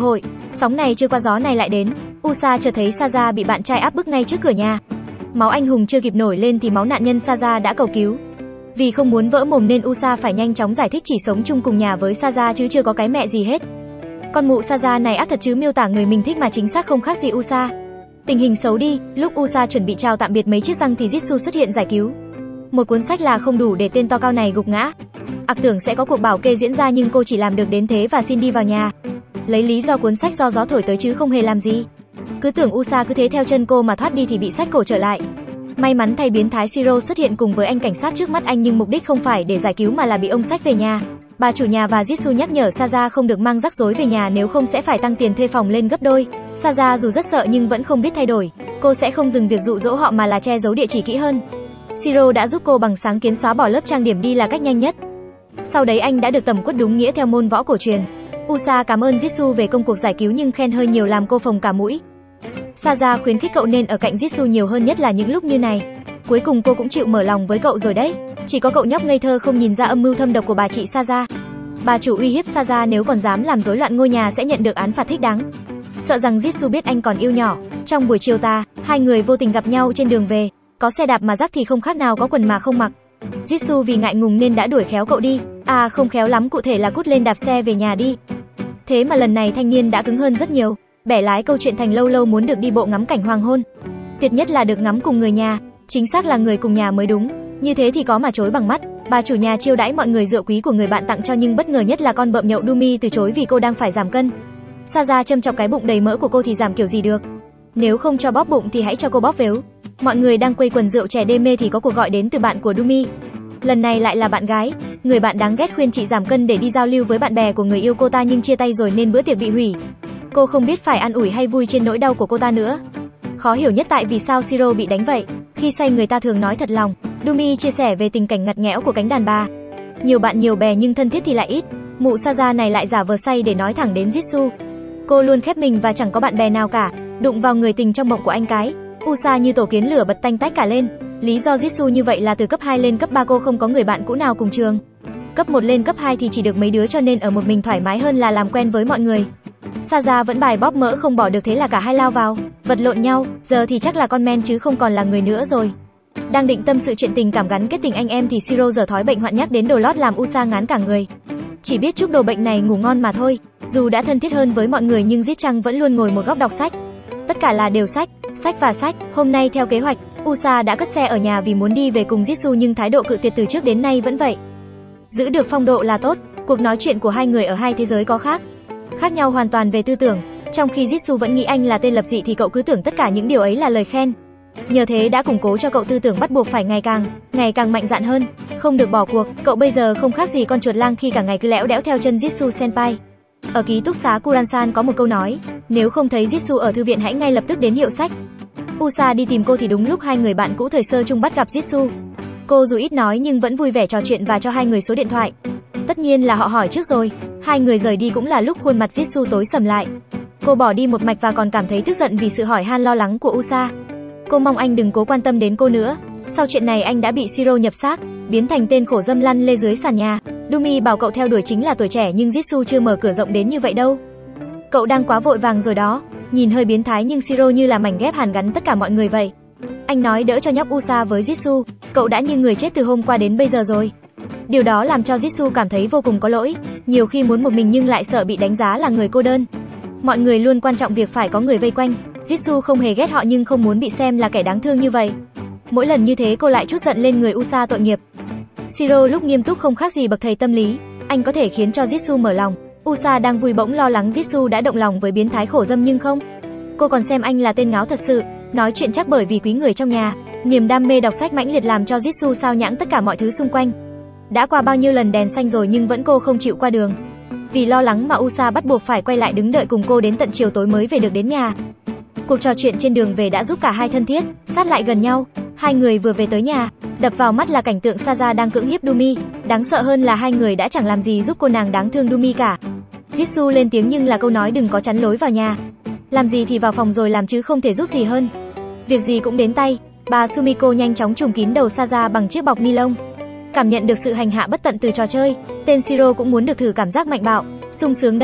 Sóng này chưa qua gió này lại đến, Usa chợt thấy Saza bị bạn trai áp bức ngay trước cửa nhà. Máu anh hùng chưa kịp nổi lên thì máu nạn nhân Saza đã cầu cứu. Vì không muốn vỡ mồm nên Usa phải nhanh chóng giải thích chỉ sống chung cùng nhà với Saza chứ chưa có cái mẹ gì hết. Con mụ Saza này ác thật chứ, miêu tả người mình thích mà chính xác không khác gì Usa. Tình hình xấu đi, lúc Usa chuẩn bị chào tạm biệt mấy chiếc răng thì Jitsu xuất hiện giải cứu. Một cuốn sách là không đủ để tên to cao này gục ngã. Ặc tưởng sẽ có cuộc bảo kê diễn ra nhưng cô chỉ làm được đến thế và xin đi vào nhà. Lấy lý do cuốn sách do gió thổi tới chứ không hề làm gì. Cứ tưởng Usa cứ thế theo chân cô mà thoát đi thì bị sách cổ trở lại. May mắn thay biến thái Shiro xuất hiện cùng với anh cảnh sát trước mắt anh nhưng mục đích không phải để giải cứu mà là bị ông sách về nhà. Bà chủ nhà và Jitsu nhắc nhở Saza không được mang rắc rối về nhà nếu không sẽ phải tăng tiền thuê phòng lên gấp đôi. Saza dù rất sợ nhưng vẫn không biết thay đổi. Cô sẽ không dừng việc dụ dỗ họ mà là che giấu địa chỉ kỹ hơn. Shiro đã giúp cô bằng sáng kiến xóa bỏ lớp trang điểm đi là cách nhanh nhất. Sau đấy anh đã được tẩm quất đúng nghĩa theo môn võ cổ truyền. Usa cảm ơn Jitsu về công cuộc giải cứu nhưng khen hơi nhiều làm cô phồng cả mũi. Saza khuyến khích cậu nên ở cạnh Jitsu nhiều hơn nhất là những lúc như này. Cuối cùng cô cũng chịu mở lòng với cậu rồi đấy. Chỉ có cậu nhóc ngây thơ không nhìn ra âm mưu thâm độc của bà chị Saza. Bà chủ uy hiếp Saza nếu còn dám làm rối loạn ngôi nhà sẽ nhận được án phạt thích đáng. Sợ rằng Jitsu biết anh còn yêu nhỏ. Trong buổi chiều tà, hai người vô tình gặp nhau trên đường về. Có xe đạp mà dắt thì không khác nào có quần mà không mặc. Jitsu vì ngại ngùng nên đã đuổi khéo cậu đi. À không khéo lắm, cụ thể là cút lên đạp xe về nhà đi. Thế mà lần này thanh niên đã cứng hơn rất nhiều. Bẻ lái câu chuyện thành lâu lâu muốn được đi bộ ngắm cảnh hoàng hôn. Tuyệt nhất là được ngắm cùng người nhà. Chính xác là người cùng nhà mới đúng. Như thế thì có mà chối bằng mắt. Bà chủ nhà chiêu đãi mọi người rượu quý của người bạn tặng cho nhưng bất ngờ nhất là con bợm nhậu Dumi từ chối vì cô đang phải giảm cân. Saza châm chọc cái bụng đầy mỡ của cô thì giảm kiểu gì được. Nếu không cho bóp bụng thì hãy cho cô bóp vếu. Mọi người đang quây quần rượu chè đê mê thì có cuộc gọi đến từ bạn của Dumi. Lần này lại là bạn gái. Người bạn đáng ghét khuyên chị giảm cân để đi giao lưu với bạn bè của người yêu cô ta nhưng chia tay rồi nên bữa tiệc bị hủy. Cô không biết phải an ủi hay vui trên nỗi đau của cô ta nữa. Khó hiểu nhất tại vì sao Shiro bị đánh vậy. Khi say người ta thường nói thật lòng. Dumi chia sẻ về tình cảnh ngặt nghẽo của cánh đàn bà. Nhiều bạn nhiều bè nhưng thân thiết thì lại ít. Mụ Saza này lại giả vờ say để nói thẳng đến Jitsu. Cô luôn khép mình và chẳng có bạn bè nào cả. Đụng vào người tình trong mộng của anh cái. Usa như tổ kiến lửa bật tanh tách cả lên. Lý do Jitsu như vậy là từ cấp hai lên cấp ba cô không có người bạn cũ nào cùng trường. Cấp một lên cấp hai thì chỉ được mấy đứa cho nên ở một mình thoải mái hơn là làm quen với mọi người. Saza vẫn bài bóp mỡ không bỏ được thế là cả hai lao vào, vật lộn nhau, giờ thì chắc là con men chứ không còn là người nữa rồi. Đang định tâm sự chuyện tình cảm gắn kết tình anh em thì Shiro dở thói bệnh hoạn nhắc đến đồ lót làm Usa ngán cả người. Chỉ biết chúc đồ bệnh này ngủ ngon mà thôi. Dù đã thân thiết hơn với mọi người nhưng Jit-chang vẫn luôn ngồi một góc đọc sách. Tất cả là đều sách, sách và sách. Hôm nay theo kế hoạch, Usa đã cất xe ở nhà vì muốn đi về cùng Jitsu nhưng thái độ cự tuyệt từ trước đến nay vẫn vậy. Giữ được phong độ là tốt. Cuộc nói chuyện của hai người ở hai thế giới có khác. Khác nhau hoàn toàn về tư tưởng. Trong khi Jitsu vẫn nghĩ anh là tên lập dị thì cậu cứ tưởng tất cả những điều ấy là lời khen. Nhờ thế đã củng cố cho cậu tư tưởng bắt buộc phải ngày càng, ngày càng mạnh dạn hơn, không được bỏ cuộc. Cậu bây giờ không khác gì con chuột lang khi cả ngày cứ lẽo đẽo theo chân Jitsu senpai. Ở ký túc xá Kuran-san có một câu nói, nếu không thấy Jitsu ở thư viện hãy ngay lập tức đến hiệu sách. Usa đi tìm cô thì đúng lúc hai người bạn cũ thời sơ chung bắt gặp Jitsu. Cô dù ít nói nhưng vẫn vui vẻ trò chuyện và cho hai người số điện thoại. Tất nhiên là họ hỏi trước rồi. Hai người rời đi cũng là lúc khuôn mặt Jitsu tối sầm lại. Cô bỏ đi một mạch và còn cảm thấy tức giận vì sự hỏi han lo lắng của Usa. Cô mong anh đừng cố quan tâm đến cô nữa. Sau chuyện này anh đã bị Shiro nhập xác, biến thành tên khổ dâm lăn lê dưới sàn nhà. Dumi bảo cậu theo đuổi chính là tuổi trẻ nhưng Jitsu chưa mở cửa rộng đến như vậy đâu. Cậu đang quá vội vàng rồi đó. Nhìn hơi biến thái nhưng Shiro như là mảnh ghép hàn gắn tất cả mọi người vậy. Anh nói đỡ cho nhóc Usa với Jitsu. Cậu đã như người chết từ hôm qua đến bây giờ rồi. Điều đó làm cho Jitsu cảm thấy vô cùng có lỗi. Nhiều khi muốn một mình nhưng lại sợ bị đánh giá là người cô đơn. Mọi người luôn quan trọng việc phải có người vây quanh. Jitsu không hề ghét họ nhưng không muốn bị xem là kẻ đáng thương như vậy. Mỗi lần như thế cô lại trút giận lên người Usa tội nghiệp. Shiro lúc nghiêm túc không khác gì bậc thầy tâm lý. Anh có thể khiến cho Jitsu mở lòng. Usa đang vui bỗng lo lắng Jitsu đã động lòng với biến thái khổ dâm nhưng không. Cô còn xem anh là tên ngáo thật sự. Nói chuyện chắc bởi vì quý người trong nhà. Niềm đam mê đọc sách mãnh liệt làm cho Jitsu sao nhãng tất cả mọi thứ xung quanh. Đã qua bao nhiêu lần đèn xanh rồi nhưng vẫn cô không chịu qua đường. Vì lo lắng mà Usa bắt buộc phải quay lại đứng đợi cùng cô đến tận chiều tối mới về được đến nhà. Cuộc trò chuyện trên đường về đã giúp cả hai thân thiết, sát lại gần nhau. Hai người vừa về tới nhà, đập vào mắt là cảnh tượng Saza đang cưỡng hiếp Dumi. Đáng sợ hơn là hai người đã chẳng làm gì giúp cô nàng đáng thương Dumi cả. Jitsu lên tiếng nhưng là câu nói đừng có chắn lối vào nhà. Làm gì thì vào phòng rồi làm chứ không thể giúp gì hơn. Việc gì cũng đến tay. Bà Sumiko nhanh chóng trùm kín đầu Saza bằng chiếc bọc ni lông. Cảm nhận được sự hành hạ bất tận từ trò chơi, tên Shiro cũng muốn được thử cảm giác mạnh bạo, sung sướng đấy.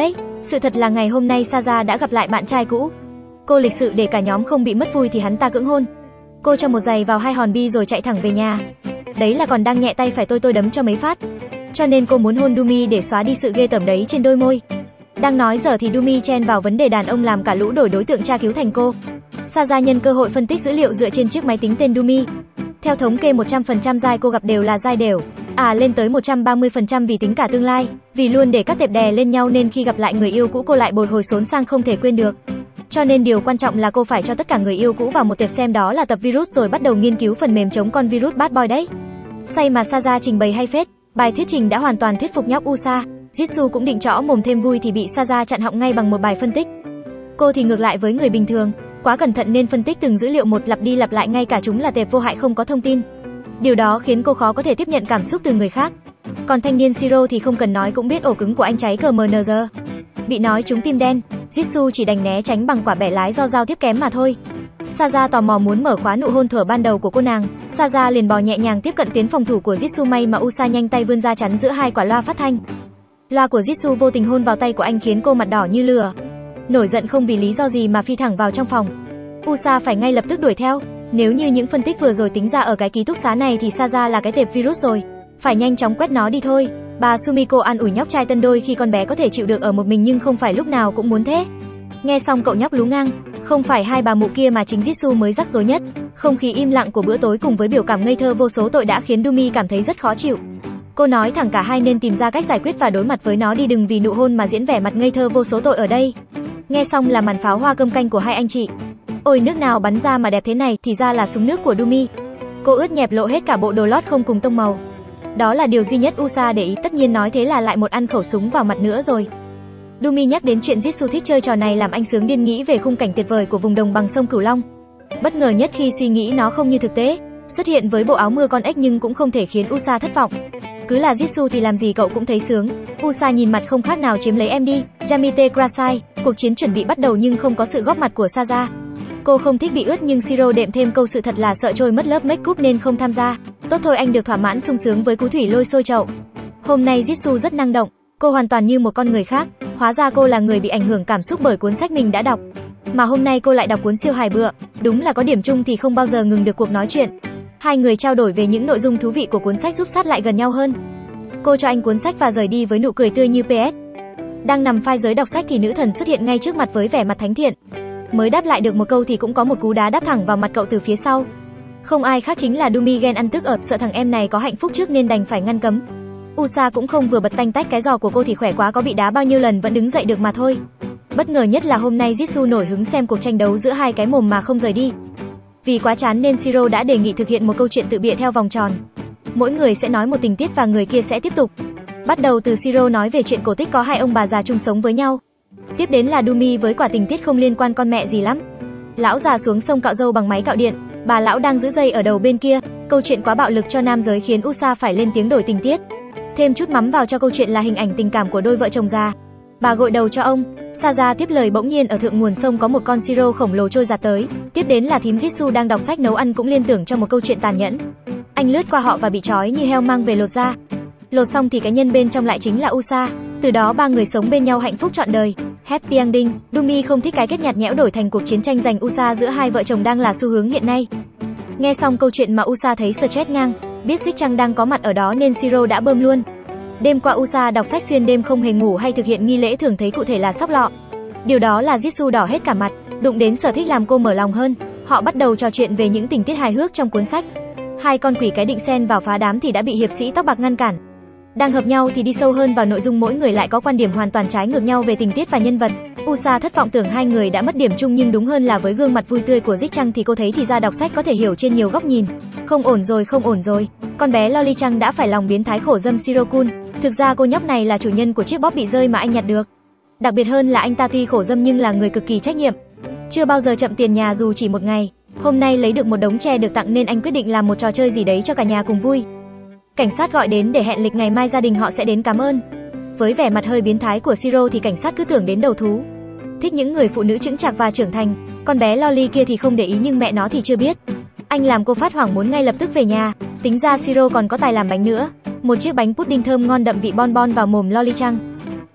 Sự thật là ngày hôm nay Saza đã gặp lại bạn trai cũ. Cô lịch sự để cả nhóm không bị mất vui thì hắn ta cưỡng hôn. Cô cho một giày vào hai hòn bi rồi chạy thẳng về nhà. Đấy là còn đang nhẹ tay phải tôi tôi đấm cho mấy phát. Cho nên cô muốn hôn Dumi để xóa đi sự ghê tởm đấy trên đôi môi. Đang nói giờ thì Dumi chen vào vấn đề đàn ông làm cả lũ đổi đối tượng tra cứu thành cô. Saza nhân cơ hội phân tích dữ liệu dựa trên chiếc máy tính tên Dumi. Theo thống kê một trăm phần trăm giai cô gặp đều là giai đều. À lên tới một trăm ba mươi phần trăm vì tính cả tương lai. Vì luôn để các tệp đè lên nhau nên khi gặp lại người yêu cũ cô lại bồi hồi xốn sang không thể quên được. Cho nên điều quan trọng là cô phải cho tất cả người yêu cũ vào một tệp xem đó là tập virus rồi bắt đầu nghiên cứu phần mềm chống con virus bad boy đấy. Say mà Saza trình bày hay phết, bài thuyết trình đã hoàn toàn thuyết phục nhóc Usa. Jisoo cũng định trõ mồm thêm vui thì bị Saza chặn họng ngay bằng một bài phân tích. Cô thì ngược lại với người bình thường, quá cẩn thận nên phân tích từng dữ liệu một lặp đi lặp lại ngay cả chúng là tệp vô hại không có thông tin. Điều đó khiến cô khó có thể tiếp nhận cảm xúc từ người khác. Còn thanh niên Siro thì không cần nói cũng biết ổ cứng của anh cháy cờ em en giê. Bị nói trúng tim đen, Jisoo chỉ đành né tránh bằng quả bẻ lái do giao tiếp kém mà thôi. Saza tò mò muốn mở khóa nụ hôn thuở ban đầu của cô nàng. Saza liền bò nhẹ nhàng tiếp cận tiến phòng thủ của Jisoo, may mà Usa nhanh tay vươn ra chắn giữa hai quả loa phát thanh. Loa của Jisoo vô tình hôn vào tay của anh khiến cô mặt đỏ như lửa. Nổi giận không vì lý do gì mà phi thẳng vào trong phòng. Usa phải ngay lập tức đuổi theo. Nếu như những phân tích vừa rồi tính ra ở cái ký túc xá này thì Saza là cái tệp virus rồi. Phải nhanh chóng quét nó đi thôi. Bà Sumiko an ủi nhóc trai tân đôi khi con bé có thể chịu được ở một mình nhưng không phải lúc nào cũng muốn thế. Nghe xong cậu nhóc lú ngang, không phải hai bà mụ kia mà chính Jisoo mới rắc rối nhất. Không khí im lặng của bữa tối cùng với biểu cảm ngây thơ vô số tội đã khiến Dumi cảm thấy rất khó chịu. Cô nói thẳng cả hai nên tìm ra cách giải quyết và đối mặt với nó đi, đừng vì nụ hôn mà diễn vẻ mặt ngây thơ vô số tội ở đây. Nghe xong là màn pháo hoa cơm canh của hai anh chị. Ôi nước nào bắn ra mà đẹp thế này, thì ra là súng nước của Dumi. Cô ướt nhẹp lộ hết cả bộ đồ lót không cùng tông màu. Đó là điều duy nhất Usa để ý, tất nhiên nói thế là lại một ăn khẩu súng vào mặt nữa rồi. Dumi nhắc đến chuyện Jisoo thích chơi trò này làm anh sướng điên, nghĩ về khung cảnh tuyệt vời của vùng đồng bằng sông Cửu Long. Bất ngờ nhất khi suy nghĩ nó không như thực tế, xuất hiện với bộ áo mưa con ếch nhưng cũng không thể khiến Usa thất vọng. Cứ là Jisoo thì làm gì cậu cũng thấy sướng. Usa nhìn mặt không khác nào chiếm lấy em đi. Yamete Kurasai, cuộc chiến chuẩn bị bắt đầu nhưng không có sự góp mặt của Saza. Cô không thích bị ướt nhưng Shiro đệm thêm câu sự thật là sợ trôi mất lớp make up nên không tham gia. Tốt thôi, anh được thỏa mãn sung sướng với cú thủy lôi sôi chậu. Hôm nay Jisoo rất năng động, cô hoàn toàn như một con người khác. Hóa ra cô là người bị ảnh hưởng cảm xúc bởi cuốn sách mình đã đọc. Mà hôm nay cô lại đọc cuốn siêu hài bựa. Đúng là có điểm chung thì không bao giờ ngừng được cuộc nói chuyện. Hai người trao đổi về những nội dung thú vị của cuốn sách giúp sát lại gần nhau hơn. Cô cho anh cuốn sách và rời đi với nụ cười tươi như pê ét. Đang nằm phai giới đọc sách thì nữ thần xuất hiện ngay trước mặt với vẻ mặt thánh thiện. Mới đáp lại được một câu thì cũng có một cú đá đáp thẳng vào mặt cậu từ phía sau. Không ai khác chính là Dumi, ghen ăn tức ợt, sợ thằng em này có hạnh phúc trước nên đành phải ngăn cấm. Usa cũng không vừa bật tanh tách cái giò của cô thì khỏe quá, có bị đá bao nhiêu lần vẫn đứng dậy được mà thôi. Bất ngờ nhất là hôm nay Jisoo nổi hứng xem cuộc tranh đấu giữa hai cái mồm mà không rời đi. Vì quá chán nên Shiro đã đề nghị thực hiện một câu chuyện tự bịa theo vòng tròn. Mỗi người sẽ nói một tình tiết và người kia sẽ tiếp tục. Bắt đầu từ Shiro nói về chuyện cổ tích có hai ông bà già chung sống với nhau. Tiếp đến là Dumi với quả tình tiết không liên quan con mẹ gì lắm. Lão già xuống sông cạo râu bằng máy cạo điện, bà lão đang giữ dây ở đầu bên kia. Câu chuyện quá bạo lực cho nam giới khiến Usa phải lên tiếng đổi tình tiết. Thêm chút mắm vào cho câu chuyện là hình ảnh tình cảm của đôi vợ chồng già. Bà gội đầu cho ông. Saza tiếp lời, bỗng nhiên ở thượng nguồn sông có một con siro khổng lồ trôi giạt tới. Tiếp đến là thím Jisoo đang đọc sách nấu ăn cũng liên tưởng cho một câu chuyện tàn nhẫn. Anh lướt qua họ và bị trói như heo mang về lột ra. Lột xong thì cái nhân bên trong lại chính là Usa. Từ đó ba người sống bên nhau hạnh phúc trọn đời. Happy ending. Dumi không thích cái kết nhạt nhẽo đổi thành cuộc chiến tranh giành Usa giữa hai vợ chồng đang là xu hướng hiện nay. Nghe xong câu chuyện mà Usa thấy stress ngang, biết Sích Trăng đang có mặt ở đó nên Shiro đã bơm luôn. Đêm qua Usa đọc sách xuyên đêm không hề ngủ hay thực hiện nghi lễ thường thấy cụ thể là sóc lọ. Điều đó là Jisoo đỏ hết cả mặt, đụng đến sở thích làm cô mở lòng hơn. Họ bắt đầu trò chuyện về những tình tiết hài hước trong cuốn sách. Hai con quỷ cái định xen vào phá đám thì đã bị hiệp sĩ tóc bạc ngăn cản. Đang hợp nhau thì đi sâu hơn vào nội dung, mỗi người lại có quan điểm hoàn toàn trái ngược nhau về tình tiết và nhân vật. Usa thất vọng tưởng hai người đã mất điểm chung nhưng đúng hơn là với gương mặt vui tươi của Sích Trăng thì cô thấy thì ra đọc sách có thể hiểu trên nhiều góc nhìn. Không ổn rồi, không ổn rồi. Con bé Loli Trăng đã phải lòng biến thái khổ dâm Shiro-kun. Thực ra cô nhóc này là chủ nhân của chiếc bóp bị rơi mà anh nhặt được. Đặc biệt hơn là anh ta tuy khổ dâm nhưng là người cực kỳ trách nhiệm. Chưa bao giờ chậm tiền nhà dù chỉ một ngày. Hôm nay lấy được một đống tre được tặng nên anh quyết định làm một trò chơi gì đấy cho cả nhà cùng vui. Cảnh sát gọi đến để hẹn lịch ngày mai gia đình họ sẽ đến cảm ơn. Với vẻ mặt hơi biến thái của Shiro thì cảnh sát cứ tưởng đến đầu thú. Thích những người phụ nữ chững chạc và trưởng thành. Con bé Loli kia thì không để ý nhưng mẹ nó thì chưa biết. Anh làm cô phát hoảng muốn ngay lập tức về nhà. Tính ra Shiro còn có tài làm bánh nữa. Một chiếc bánh pudding thơm ngon đậm vị bonbon vào mồm Loli Trăng.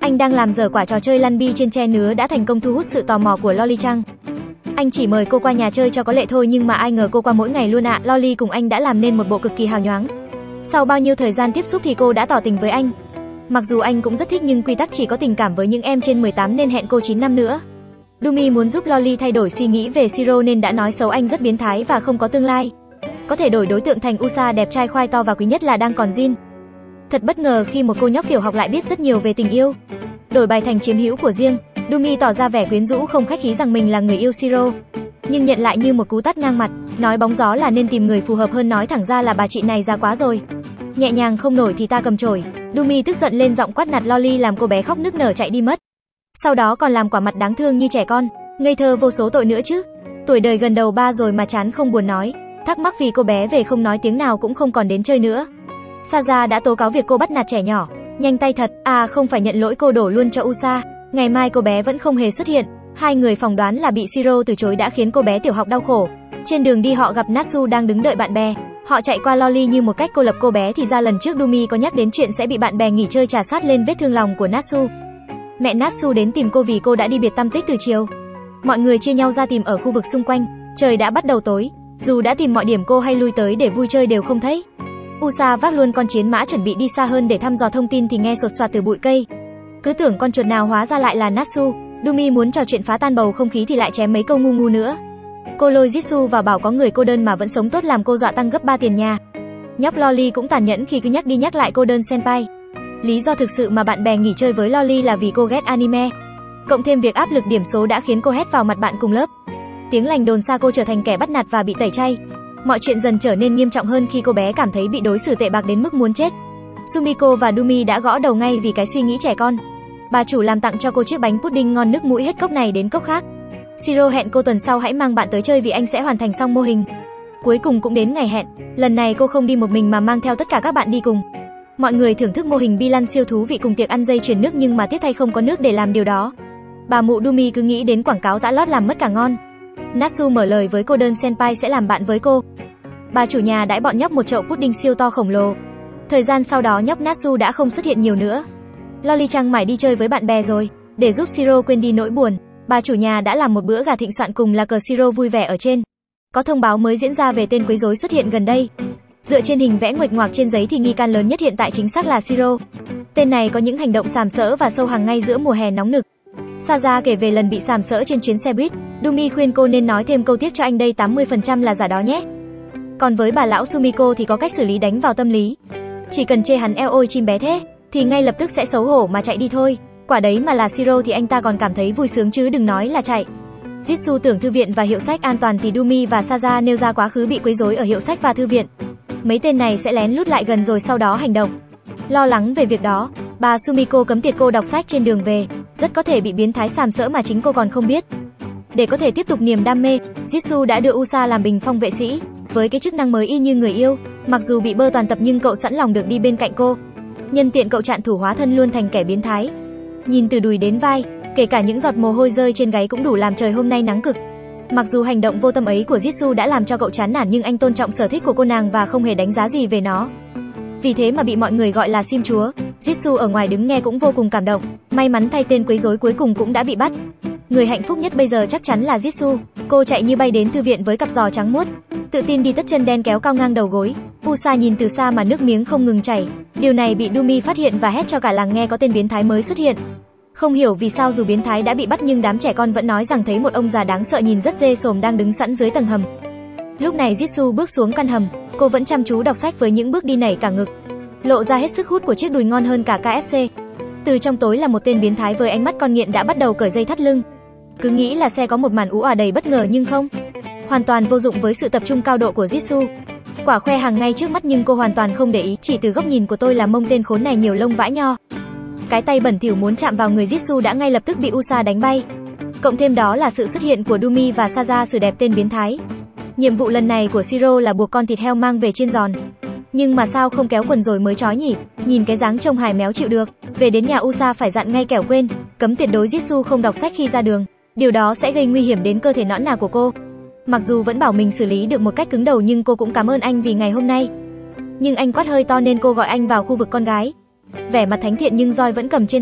Anh đang làm dở quả trò chơi lăn bi trên tre nứa đã thành công thu hút sự tò mò của Lolly chăng? Anh chỉ mời cô qua nhà chơi cho có lệ thôi nhưng mà ai ngờ cô qua mỗi ngày luôn ạ. À. Lolly cùng anh đã làm nên một bộ cực kỳ hào nhoáng. Sau bao nhiêu thời gian tiếp xúc thì cô đã tỏ tình với anh. Mặc dù anh cũng rất thích nhưng quy tắc chỉ có tình cảm với những em trên mười tám nên hẹn cô chín năm nữa. Dumi muốn giúp Lolly thay đổi suy nghĩ về Shiro nên đã nói xấu anh rất biến thái và không có tương lai. Có thể đổi đối tượng thành Usa đẹp trai khoai to và quý nhất là đang còn Jin. Thật bất ngờ khi một cô nhóc tiểu học lại biết rất nhiều về tình yêu. Đổi bài thành chiếm hữu của riêng, Dumi tỏ ra vẻ quyến rũ không khách khí rằng mình là người yêu Shiro. Nhưng nhận lại như một cú tát ngang mặt, nói bóng gió là nên tìm người phù hợp hơn, nói thẳng ra là bà chị này già quá rồi. Nhẹ nhàng không nổi thì ta cầm chổi. Dumi tức giận lên giọng quát nạt Lolly làm cô bé khóc nức nở chạy đi mất. Sau đó còn làm quả mặt đáng thương như trẻ con, ngây thơ vô số tội nữa chứ. Tuổi đời gần đầu ba rồi mà chán không buồn nói, thắc mắc vì cô bé về không nói tiếng nào cũng không còn đến chơi nữa. Saza đã tố cáo việc cô bắt nạt trẻ nhỏ, nhanh tay thật, à không phải nhận lỗi cô đổ luôn cho Usa. Ngày mai cô bé vẫn không hề xuất hiện, hai người phỏng đoán là bị Shiro từ chối đã khiến cô bé tiểu học đau khổ. Trên đường đi họ gặp Natsu đang đứng đợi bạn bè, họ chạy qua Lolly như một cách cô lập cô bé thì ra lần trước Dumi có nhắc đến chuyện sẽ bị bạn bè nghỉ chơi trà sát lên vết thương lòng của Natsu. Mẹ Natsu đến tìm cô vì cô đã đi biệt tăm tích từ chiều. Mọi người chia nhau ra tìm ở khu vực xung quanh, trời đã bắt đầu tối, dù đã tìm mọi điểm cô hay lui tới để vui chơi đều không thấy. Usa vác luôn con chiến mã chuẩn bị đi xa hơn để thăm dò thông tin thì nghe sột soạt từ bụi cây. Cứ tưởng con chuột nào hóa ra lại là Natsu. Dumi muốn trò chuyện phá tan bầu không khí thì lại chém mấy câu ngu ngu nữa. Cô lôi Jitsu vào bảo có người cô đơn mà vẫn sống tốt làm cô dọa tăng gấp ba tiền nhà. Nhóc Lolly cũng tàn nhẫn khi cứ nhắc đi nhắc lại cô đơn senpai. Lý do thực sự mà bạn bè nghỉ chơi với Lolly là vì cô ghét anime. Cộng thêm việc áp lực điểm số đã khiến cô hét vào mặt bạn cùng lớp. Tiếng lành đồn xa cô trở thành kẻ bắt nạt và bị tẩy chay. Mọi chuyện dần trở nên nghiêm trọng hơn khi cô bé cảm thấy bị đối xử tệ bạc đến mức muốn chết. Sumiko và Dumi đã gõ đầu ngay vì cái suy nghĩ trẻ con. Bà chủ làm tặng cho cô chiếc bánh pudding ngon nước mũi hết cốc này đến cốc khác. Shiro hẹn cô tuần sau hãy mang bạn tới chơi vì anh sẽ hoàn thành xong mô hình. Cuối cùng cũng đến ngày hẹn, lần này cô không đi một mình mà mang theo tất cả các bạn đi cùng. Mọi người thưởng thức mô hình bi lăn siêu thú vị cùng tiệc ăn dây chuyền nước nhưng mà tiếc thay không có nước để làm điều đó. Bà mụ Dumi cứ nghĩ đến quảng cáo tã lót làm mất cả ngon. Natsu mở lời với cô đơn senpai sẽ làm bạn với cô. Bà chủ nhà đãi bọn nhóc một chậu pudding siêu to khổng lồ. Thời gian sau đó nhóc Natsu đã không xuất hiện nhiều nữa. Lolly-chan mải đi chơi với bạn bè rồi. Để giúp Shiro quên đi nỗi buồn, bà chủ nhà đã làm một bữa gà thịnh soạn cùng là cờ Shiro vui vẻ ở trên. Có thông báo mới diễn ra về tên quấy rối xuất hiện gần đây. Dựa trên hình vẽ nguệch ngoạc trên giấy thì nghi can lớn nhất hiện tại chính xác là Shiro. Tên này có những hành động sàm sỡ và sâu hàng ngay giữa mùa hè nóng nực. Saza kể về lần bị sàm sỡ trên chuyến xe buýt. Dumi khuyên cô nên nói thêm câu tiếc cho anh đây tám mươi phần trăm là giả đó nhé. Còn với bà lão Sumiko thì có cách xử lý đánh vào tâm lý. Chỉ cần chê hắn eo ôi chim bé thế thì ngay lập tức sẽ xấu hổ mà chạy đi thôi. Quả đấy mà là Shiro thì anh ta còn cảm thấy vui sướng chứ đừng nói là chạy. Jitsu tưởng thư viện và hiệu sách an toàn thì Dumi và Saza nêu ra quá khứ bị quấy rối ở hiệu sách và thư viện. Mấy tên này sẽ lén lút lại gần rồi sau đó hành động. Lo lắng về việc đó, bà Sumiko cấm tiệt cô đọc sách trên đường về, rất có thể bị biến thái sàm sỡ mà chính cô còn không biết. Để có thể tiếp tục niềm đam mê, Jitsu đã đưa Usa làm bình phong vệ sĩ, với cái chức năng mới y như người yêu. Mặc dù bị bơ toàn tập nhưng cậu sẵn lòng được đi bên cạnh cô. Nhân tiện cậu chạn thủ hóa thân luôn thành kẻ biến thái. Nhìn từ đùi đến vai, kể cả những giọt mồ hôi rơi trên gáy cũng đủ làm trời hôm nay nắng cực. Mặc dù hành động vô tâm ấy của Jitsu đã làm cho cậu chán nản nhưng anh tôn trọng sở thích của cô nàng và không hề đánh giá gì về nó. Vì thế mà bị mọi người gọi là sim chúa. Jitsu ở ngoài đứng nghe cũng vô cùng cảm động. May mắn thay tên quấy rối cuối cùng cũng đã bị bắt. Người hạnh phúc nhất bây giờ chắc chắn là Jitsu. Cô chạy như bay đến thư viện với cặp giò trắng muốt, tự tin đi tất chân đen kéo cao ngang đầu gối. Usa nhìn từ xa mà nước miếng không ngừng chảy. Điều này bị Dumi phát hiện và hét cho cả làng nghe có tên biến thái mới xuất hiện. Không hiểu vì sao dù biến thái đã bị bắt nhưng đám trẻ con vẫn nói rằng thấy một ông già đáng sợ nhìn rất ghê sồm đang đứng sẵn dưới tầng hầm. Lúc này Jitsu bước xuống căn hầm, cô vẫn chăm chú đọc sách với những bước đi nảy cả ngực, lộ ra hết sức hút của chiếc đùi ngon hơn cả ca ép xê. Từ trong tối là một tên biến thái với ánh mắt con nghiện đã bắt đầu cởi dây thắt lưng. Cứ nghĩ là xe có một màn ú ả đầy bất ngờ nhưng không, hoàn toàn vô dụng với sự tập trung cao độ của Jitsu. Quả khoe hàng ngay trước mắt nhưng cô hoàn toàn không để ý, chỉ từ góc nhìn của tôi là mông tên khốn này nhiều lông vãi nho. Cái tay bẩn thỉu muốn chạm vào người Jitsu đã ngay lập tức bị Usa đánh bay. Cộng thêm đó là sự xuất hiện của Dumi và Saza xử đẹp tên biến thái. Nhiệm vụ lần này của Shiro là buộc con thịt heo mang về chiên giòn. Nhưng mà sao không kéo quần rồi mới chói nhỉ? Nhìn cái dáng trông hài méo chịu được. Về đến nhà Usa phải dặn ngay kẻo quên, cấm tuyệt đối Jitsu không đọc sách khi ra đường. Điều đó sẽ gây nguy hiểm đến cơ thể nõn nà của cô. Mặc dù vẫn bảo mình xử lý được một cách cứng đầu nhưng cô cũng cảm ơn anh vì ngày hôm nay. Nhưng anh quát hơi to nên cô gọi anh vào khu vực con gái. Vẻ mặt thánh thiện nhưng roi vẫn cầm trên tay.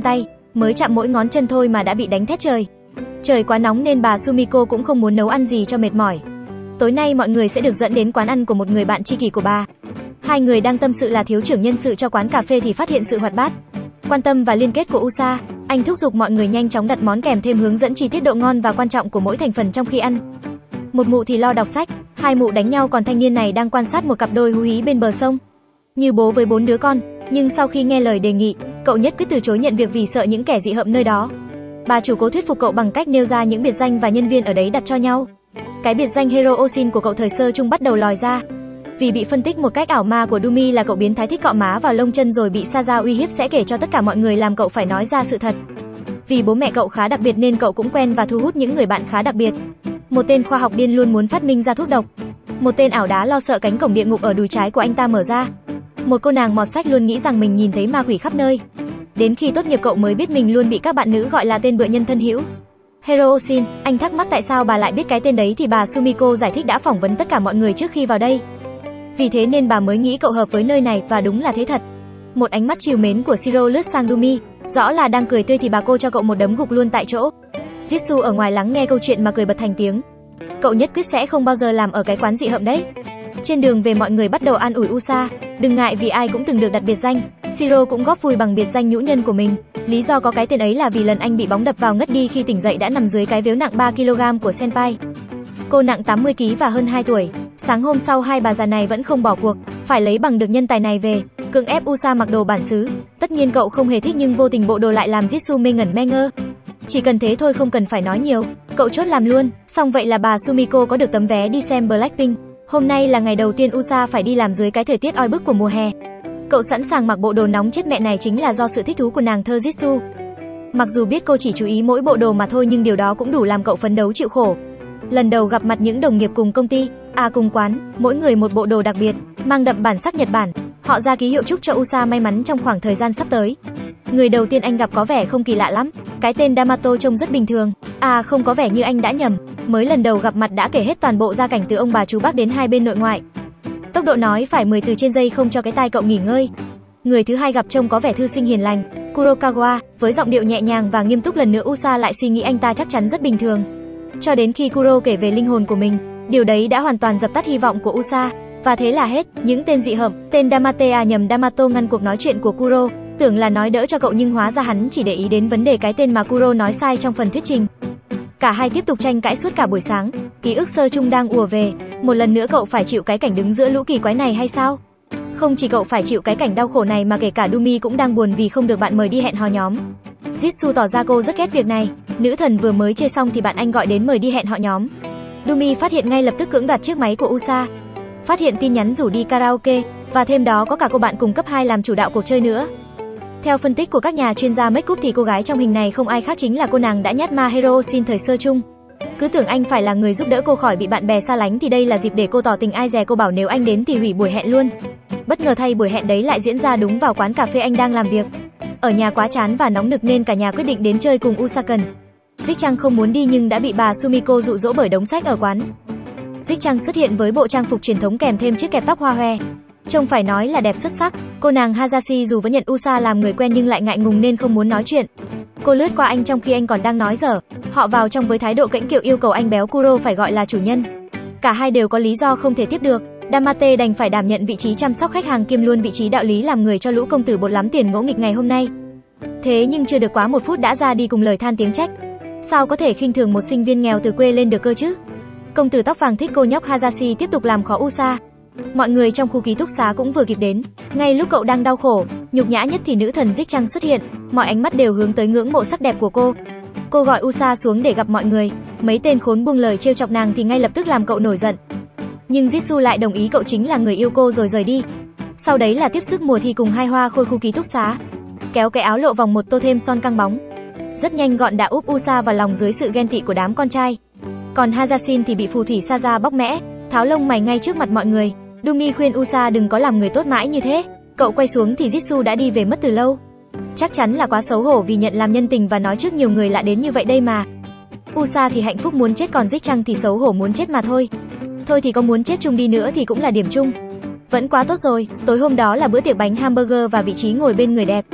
mới chạm mỗi ngón chân thôi mà đã bị đánh thét trời. Trời quá nóng nên bà Sumiko cũng không muốn nấu ăn gì cho mệt mỏi. Tối nay mọi người sẽ được dẫn đến quán ăn của một người bạn tri kỷ của bà. Hai người đang tâm sự là thiếu trưởng nhân sự cho quán cà phê thì phát hiện sự hoạt bát, quan tâm và liên kết của Usa. Anh thúc giục mọi người nhanh chóng đặt món kèm, thêm hướng dẫn chi tiết độ ngon và quan trọng của mỗi thành phần trong khi ăn. Một mụ thì lo đọc sách, hai mụ đánh nhau, còn thanh niên này đang quan sát một cặp đôi hú hí bên bờ sông. Như bố với bốn đứa con, nhưng sau khi nghe lời đề nghị, cậu nhất quyết từ chối nhận việc vì sợ những kẻ dị hợm nơi đó. Bà chủ cố thuyết phục cậu bằng cách nêu ra những biệt danh và nhân viên ở đấy đặt cho nhau. Cái biệt danh Hero Osin của cậu thời sơ chung bắt đầu lòi ra. Vì bị phân tích một cách ảo ma của Dumi là cậu biến thái thích cọ má vào lông chân rồi bị Saza uy hiếp sẽ kể cho tất cả mọi người, làm cậu phải nói ra sự thật. Vì bố mẹ cậu khá đặc biệt nên cậu cũng quen và thu hút những người bạn khá đặc biệt. Một tên khoa học điên luôn muốn phát minh ra thuốc độc. Một tên ảo đá lo sợ cánh cổng địa ngục ở đùi trái của anh ta mở ra. Một cô nàng mọt sách luôn nghĩ rằng mình nhìn thấy ma quỷ khắp nơi. Đến khi tốt nghiệp cậu mới biết mình luôn bị các bạn nữ gọi là tên bựa nhân thân hữu. Hero Osin, anh thắc mắc tại sao bà lại biết cái tên đấy thì bà Sumiko giải thích đã phỏng vấn tất cả mọi người trước khi vào đây. Vì thế nên bà mới nghĩ cậu hợp với nơi này, và đúng là thế thật. Một ánh mắt trìu mến của Shiro lướt sang Dumi, rõ là đang cười tươi thì bà cô cho cậu một đấm gục luôn tại chỗ. Jitsu ở ngoài lắng nghe câu chuyện mà cười bật thành tiếng. Cậu nhất quyết sẽ không bao giờ làm ở cái quán dị hợm đấy. Trên đường về mọi người bắt đầu an ủi Usa, đừng ngại vì ai cũng từng được đặt biệt danh. Shiro cũng góp vui bằng biệt danh nhũ nhân của mình. Lý do có cái tên ấy là vì lần anh bị bóng đập vào ngất đi khi tỉnh dậy đã nằm dưới cái vếu nặng ba ki lô gam của Senpai. Cô nặng tám mươi ki lô gam và hơn hai tuổi. Sáng hôm sau hai bà già này vẫn không bỏ cuộc, phải lấy bằng được nhân tài này về, cưỡng ép Usa mặc đồ bản xứ. Tất nhiên cậu không hề thích nhưng vô tình bộ đồ lại làm Jitsu mê ngẩn mê ngơ. Chỉ cần thế thôi, không cần phải nói nhiều, cậu chốt làm luôn. Xong vậy là bà Sumiko có được tấm vé đi xem Blackpink. Hôm nay là ngày đầu tiên Usa phải đi làm dưới cái thời tiết oi bức của mùa hè. Cậu sẵn sàng mặc bộ đồ nóng chết mẹ này chính là do sự thích thú của nàng thơ Jitsu. Mặc dù biết cô chỉ chú ý mỗi bộ đồ mà thôi nhưng điều đó cũng đủ làm cậu phấn đấu chịu khổ. Lần đầu gặp mặt những đồng nghiệp cùng công ty, à cùng quán, mỗi người một bộ đồ đặc biệt, mang đậm bản sắc Nhật Bản. Họ ra ký hiệu chúc cho Usa may mắn trong khoảng thời gian sắp tới. Người đầu tiên anh gặp có vẻ không kỳ lạ lắm, cái tên Damato trông rất bình thường. À không, có vẻ như anh đã nhầm, mới lần đầu gặp mặt đã kể hết toàn bộ gia cảnh từ ông bà chú bác đến hai bên nội ngoại. Tốc độ nói phải mười từ trên giây không cho cái tai cậu nghỉ ngơi. Người thứ hai gặp trông có vẻ thư sinh hiền lành, Kurokawa, với giọng điệu nhẹ nhàng và nghiêm túc. Lần nữa Usa lại suy nghĩ anh ta chắc chắn rất bình thường. Cho đến khi Kuro kể về linh hồn của mình, điều đấy đã hoàn toàn dập tắt hy vọng của Usa. Và thế là hết, những tên dị hợm, tên Damate à nhầm Damato ngăn cuộc nói chuyện của Kuro, tưởng là nói đỡ cho cậu nhưng hóa ra hắn chỉ để ý đến vấn đề cái tên mà Kuro nói sai trong phần thuyết trình. Cả hai tiếp tục tranh cãi suốt cả buổi sáng, ký ức sơ chung đang ùa về, một lần nữa cậu phải chịu cái cảnh đứng giữa lũ kỳ quái này hay sao? Không chỉ cậu phải chịu cái cảnh đau khổ này mà kể cả Dumi cũng đang buồn vì không được bạn mời đi hẹn hò nhóm. Jitsu tỏ ra cô rất ghét việc này, nữ thần vừa mới chơi xong thì bạn anh gọi đến mời đi hẹn hò nhóm. Dumi phát hiện ngay lập tức cưỡng đoạt chiếc máy của Usa, phát hiện tin nhắn rủ đi karaoke, và thêm đó có cả cô bạn cùng cấp hai làm chủ đạo cuộc chơi nữa. Theo phân tích của các nhà chuyên gia make up thì cô gái trong hình này không ai khác chính là cô nàng đã nhát ma Hero Osin thời sơ chung. Cứ tưởng anh phải là người giúp đỡ cô khỏi bị bạn bè xa lánh thì đây là dịp để cô tỏ tình ai dè, cô bảo nếu anh đến thì hủy buổi hẹn luôn. Bất ngờ thay buổi hẹn đấy lại diễn ra đúng vào quán cà phê anh đang làm việc. Ở nhà quá chán và nóng nực nên cả nhà quyết định đến chơi cùng Usaken. Jich-chan không muốn đi nhưng đã bị bà Sumiko dụ dỗ bởi đống sách ở quán. Jich-chan xuất hiện với bộ trang phục truyền thống kèm thêm chiếc kẹp tóc hoa hoe. Trông phải nói là đẹp xuất sắc. Cô nàng Hayashi dù vẫn nhận Usa làm người quen nhưng lại ngại ngùng nên không muốn nói chuyện. Cô lướt qua anh trong khi anh còn đang nói dở. Họ vào trong với thái độ cẫnh kiệu yêu cầu anh béo Kuro phải gọi là chủ nhân. Cả hai đều có lý do không thể tiếp được. Damate đành phải đảm nhận vị trí chăm sóc khách hàng kiêm luôn vị trí đạo lý làm người cho lũ công tử bột lắm tiền ngỗ nghịch ngày hôm nay. Thế nhưng chưa được quá một phút đã ra đi cùng lời than tiếng trách. Sao có thể khinh thường một sinh viên nghèo từ quê lên được cơ chứ? Công tử tóc vàng thích cô nhóc Hayashi tiếp tục làm khó Usa. Mọi người trong khu ký túc xá cũng vừa kịp đến. Ngay lúc cậu đang đau khổ, nhục nhã nhất thì nữ thần Jich-chan xuất hiện. Mọi ánh mắt đều hướng tới ngưỡng mộ sắc đẹp của cô. Cô gọi Usa xuống để gặp mọi người. Mấy tên khốn buông lời trêu chọc nàng thì ngay lập tức làm cậu nổi giận. Nhưng Jitsu lại đồng ý cậu chính là người yêu cô rồi rời đi. Sau đấy là tiếp sức mùa thi cùng hai hoa khôi khu ký túc xá. Kéo cái áo lộ vòng một tô thêm son căng bóng. Rất nhanh gọn đã úp Usa vào lòng dưới sự ghen tị của đám con trai. Còn Hayashi thì bị phù thủy Saza bóc mẽ, tháo lông mày ngay trước mặt mọi người. Dumi khuyên Usa đừng có làm người tốt mãi như thế. Cậu quay xuống thì Jitsu đã đi về mất từ lâu. Chắc chắn là quá xấu hổ vì nhận làm nhân tình và nói trước nhiều người lạ đến như vậy đây mà. Usa thì hạnh phúc muốn chết còn Jich-chan thì xấu hổ muốn chết mà thôi. Thôi thì có muốn chết chung đi nữa thì cũng là điểm chung. Vẫn quá tốt rồi. Tối hôm đó là bữa tiệc bánh hamburger và vị trí ngồi bên người đẹp.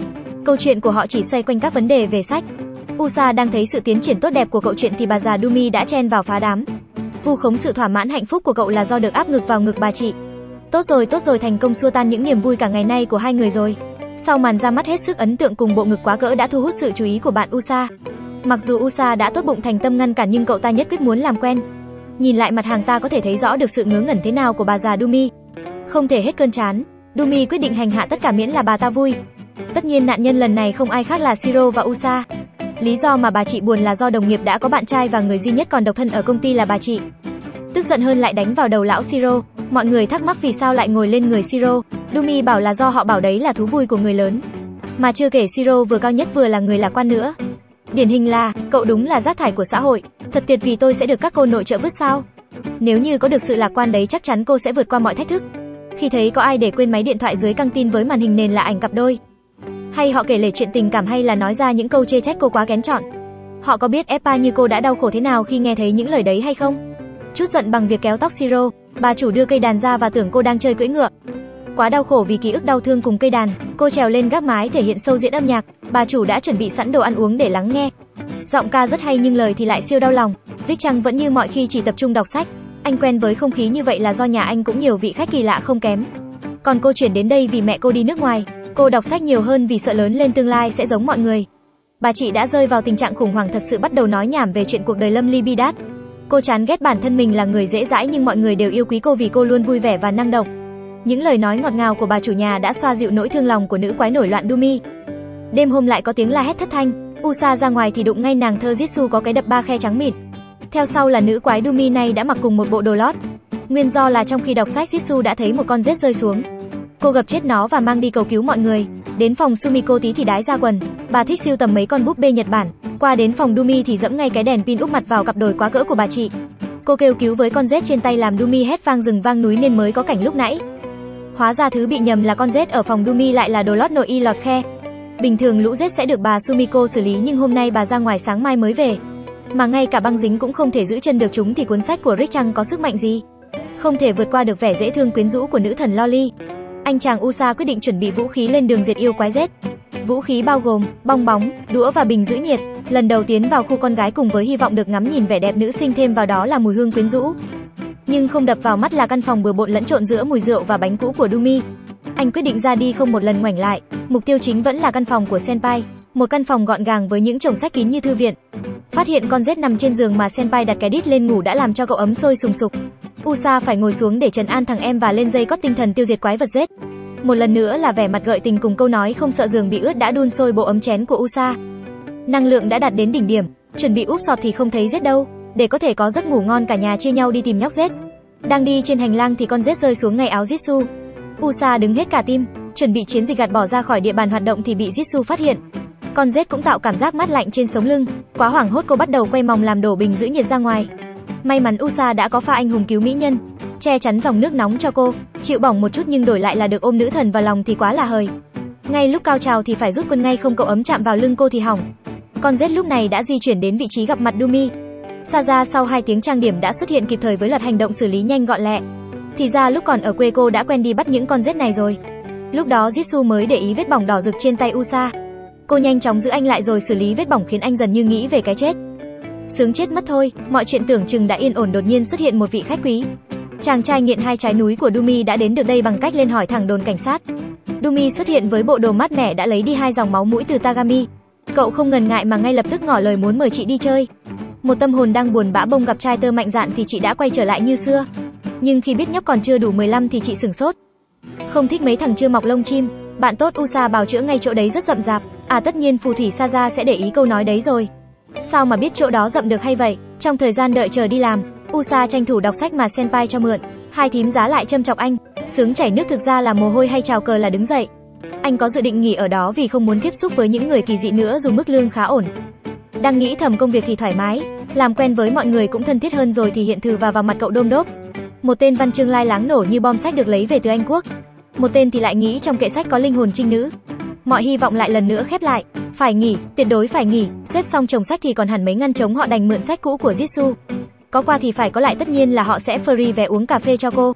Câu chuyện của họ chỉ xoay quanh các vấn đề về sách. Usa đang thấy sự tiến triển tốt đẹp của cậu chuyện thì bà già Dumi đã chen vào phá đám. Vu khống sự thỏa mãn hạnh phúc của cậu là do được áp ngực vào ngực bà chị. Tốt rồi, tốt rồi, thành công xua tan những niềm vui cả ngày nay của hai người rồi. Sau màn ra mắt hết sức ấn tượng cùng bộ ngực quá cỡ đã thu hút sự chú ý của bạn Usa. Mặc dù Usa đã tốt bụng thành tâm ngăn cản nhưng cậu ta nhất quyết muốn làm quen. Nhìn lại mặt hàng ta có thể thấy rõ được sự ngớ ngẩn thế nào của bà già Dumi. Không thể hết cơn chán, Dumi quyết định hành hạ tất cả miễn là bà ta vui. Tất nhiên nạn nhân lần này không ai khác là Shiro và Usa. Lý do mà bà chị buồn là do đồng nghiệp đã có bạn trai và người duy nhất còn độc thân ở công ty là bà chị. Tức giận hơn lại đánh vào đầu lão Shiro. Mọi người thắc mắc vì sao lại ngồi lên người Shiro. Dumi bảo là do họ bảo đấy là thú vui của người lớn. Mà chưa kể Shiro vừa cao nhất vừa là người lạc quan nữa. Điển hình là, cậu đúng là rác thải của xã hội. Thật tuyệt vì tôi sẽ được các cô nội trợ vứt sao. Nếu như có được sự lạc quan đấy chắc chắn cô sẽ vượt qua mọi thách thức. Khi thấy có ai để quên máy điện thoại dưới căng tin với màn hình nền là ảnh cặp đôi. Hay họ kể lể chuyện tình cảm hay là nói ra những câu chê trách cô quá kén chọn. Họ có biết Eppa như cô đã đau khổ thế nào khi nghe thấy những lời đấy hay không? Chút giận bằng việc kéo tóc Shiro, bà chủ đưa cây đàn ra và tưởng cô đang chơi cưỡi ngựa. Quá đau khổ vì ký ức đau thương cùng cây đàn, cô trèo lên gác mái thể hiện show diễn âm nhạc, bà chủ đã chuẩn bị sẵn đồ ăn uống để lắng nghe. Giọng ca rất hay nhưng lời thì lại siêu đau lòng. Dích Trăng vẫn như mọi khi chỉ tập trung đọc sách. Anh quen với không khí như vậy là do nhà anh cũng nhiều vị khách kỳ lạ không kém. Còn cô chuyển đến đây vì mẹ cô đi nước ngoài. Cô đọc sách nhiều hơn vì sợ lớn lên tương lai sẽ giống mọi người. Bà chị đã rơi vào tình trạng khủng hoảng thật sự, bắt đầu nói nhảm về chuyện cuộc đời Lâm Ly bi đát. Cô chán ghét bản thân mình là người dễ dãi nhưng mọi người đều yêu quý cô vì cô luôn vui vẻ và năng động. Những lời nói ngọt ngào của bà chủ nhà đã xoa dịu nỗi thương lòng của nữ quái nổi loạn Dumi. Đêm hôm lại có tiếng la hét thất thanh. Usa ra ngoài thì đụng ngay nàng thơ Jitsu có cái đập ba khe trắng mịn. Theo sau là nữ quái Dumi này đã mặc cùng một bộ đồ lót. Nguyên do là trong khi đọc sách Jitsu đã thấy một con rết rơi xuống. Cô gập chết nó và mang đi cầu cứu mọi người. Đến phòng Sumiko tí thì đái ra quần. Bà thích sưu tầm mấy con búp bê Nhật Bản. Qua đến phòng Dumi thì dẫm ngay cái đèn pin úp mặt vào cặp đồi quá cỡ của bà chị. Cô kêu cứu với con rết trên tay làm Dumi hét vang rừng vang núi nên mới có cảnh lúc nãy. Hóa ra thứ bị nhầm là con rết ở phòng Dumi lại là đồ lót nội y lọt khe. Bình thường lũ rết sẽ được bà Sumiko xử lý nhưng hôm nay bà ra ngoài sáng mai mới về. Mà ngay cả băng dính cũng không thể giữ chân được chúng thì cuốn sách của Rick Chang có sức mạnh gì? Không thể vượt qua được vẻ dễ thương quyến rũ của nữ thần Loli. Anh chàng Usa quyết định chuẩn bị vũ khí lên đường diệt yêu quái rết. Vũ khí bao gồm bong bóng, đũa và bình giữ nhiệt. Lần đầu tiến vào khu con gái cùng với hy vọng được ngắm nhìn vẻ đẹp nữ sinh, thêm vào đó là mùi hương quyến rũ. Nhưng không đập vào mắt là căn phòng bừa bộn lẫn trộn giữa mùi rượu và bánh cũ của Dumi. Anh quyết định ra đi không một lần ngoảnh lại. Mục tiêu chính vẫn là căn phòng của Senpai, một căn phòng gọn gàng với những chồng sách kín như thư viện. Phát hiện con rết nằm trên giường mà Senpai đặt cái đít lên ngủ đã làm cho cậu ấm sôi sùng sục. Usa phải ngồi xuống để trấn an thằng em và lên dây cót tinh thần tiêu diệt quái vật rết. Một lần nữa là vẻ mặt gợi tình cùng câu nói không sợ giường bị ướt đã đun sôi bộ ấm chén của Usa. Năng lượng đã đạt đến đỉnh điểm, chuẩn bị úp sọt thì không thấy rết đâu. Để có thể có giấc ngủ ngon cả nhà chia nhau đi tìm nhóc rết. Đang đi trên hành lang thì con rết rơi xuống ngay áo Jitsu. Usa đứng hết cả tim, chuẩn bị chiến dịch gạt bỏ ra khỏi địa bàn hoạt động thì bị Jitsu phát hiện. Con rết cũng tạo cảm giác mát lạnh trên sống lưng, quá hoảng hốt cô bắt đầu quay mòng làm đổ bình giữ nhiệt ra ngoài. May mắn Usa đã có pha anh hùng cứu mỹ nhân, che chắn dòng nước nóng cho cô, chịu bỏng một chút nhưng đổi lại là được ôm nữ thần vào lòng thì quá là hời. Ngay lúc cao trào thì phải rút quân ngay, không cậu ấm chạm vào lưng cô thì hỏng. Con rết lúc này đã di chuyển đến vị trí gặp mặt Dumi. Saza sau hai tiếng trang điểm đã xuất hiện kịp thời với loạt hành động xử lý nhanh gọn lẹ. Thì ra lúc còn ở quê cô đã quen đi bắt những con rết này rồi. Lúc đó Jitsu mới để ý vết bỏng đỏ rực trên tay Usa. Cô nhanh chóng giữ anh lại rồi xử lý vết bỏng khiến anh dần như nghĩ về cái chết. Sướng chết mất thôi, mọi chuyện tưởng chừng đã yên ổn đột nhiên xuất hiện một vị khách quý. Chàng trai nghiện hai trái núi của Dumi đã đến được đây bằng cách lên hỏi thẳng đồn cảnh sát. Dumi xuất hiện với bộ đồ mát mẻ đã lấy đi hai dòng máu mũi từ Tagami. Cậu không ngần ngại mà ngay lập tức ngỏ lời muốn mời chị đi chơi. Một tâm hồn đang buồn bã bông gặp trai tơ mạnh dạn thì chị đã quay trở lại như xưa. Nhưng khi biết nhóc còn chưa đủ mười lăm thì chị sửng sốt. Không thích mấy thằng chưa mọc lông chim. Bạn tốt Usa bào chữa ngay chỗ đấy rất rậm rạp. À tất nhiên phù thủy Saza sẽ để ý câu nói đấy rồi. Sao mà biết chỗ đó rậm được hay vậy? Trong thời gian đợi chờ đi làm, Usa tranh thủ đọc sách mà Senpai cho mượn. Hai thím giá lại châm chọc anh, sướng chảy nước thực ra là mồ hôi hay chào cờ là đứng dậy. Anh có dự định nghỉ ở đó vì không muốn tiếp xúc với những người kỳ dị nữa dù mức lương khá ổn. Đang nghĩ thầm công việc thì thoải mái, làm quen với mọi người cũng thân thiết hơn rồi thì hiện thử vào vào mặt cậu đôm đốp. Một tên văn chương lai láng nổ như bom sách được lấy về từ Anh Quốc. Một tên thì lại nghĩ trong kệ sách có linh hồn trinh nữ. Mọi hy vọng lại lần nữa khép lại. Phải nghỉ, tuyệt đối phải nghỉ. Xếp xong chồng sách thì còn hẳn mấy ngăn trống họ đành mượn sách cũ của Jitsu. Có qua thì phải có lại, tất nhiên là họ sẽ free vé uống cà phê cho cô.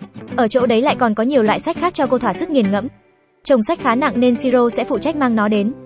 Ở chỗ đấy lại còn có nhiều loại sách khác cho cô thỏa sức nghiền ngẫm. Chồng sách khá nặng nên Shiro sẽ phụ trách mang nó đến.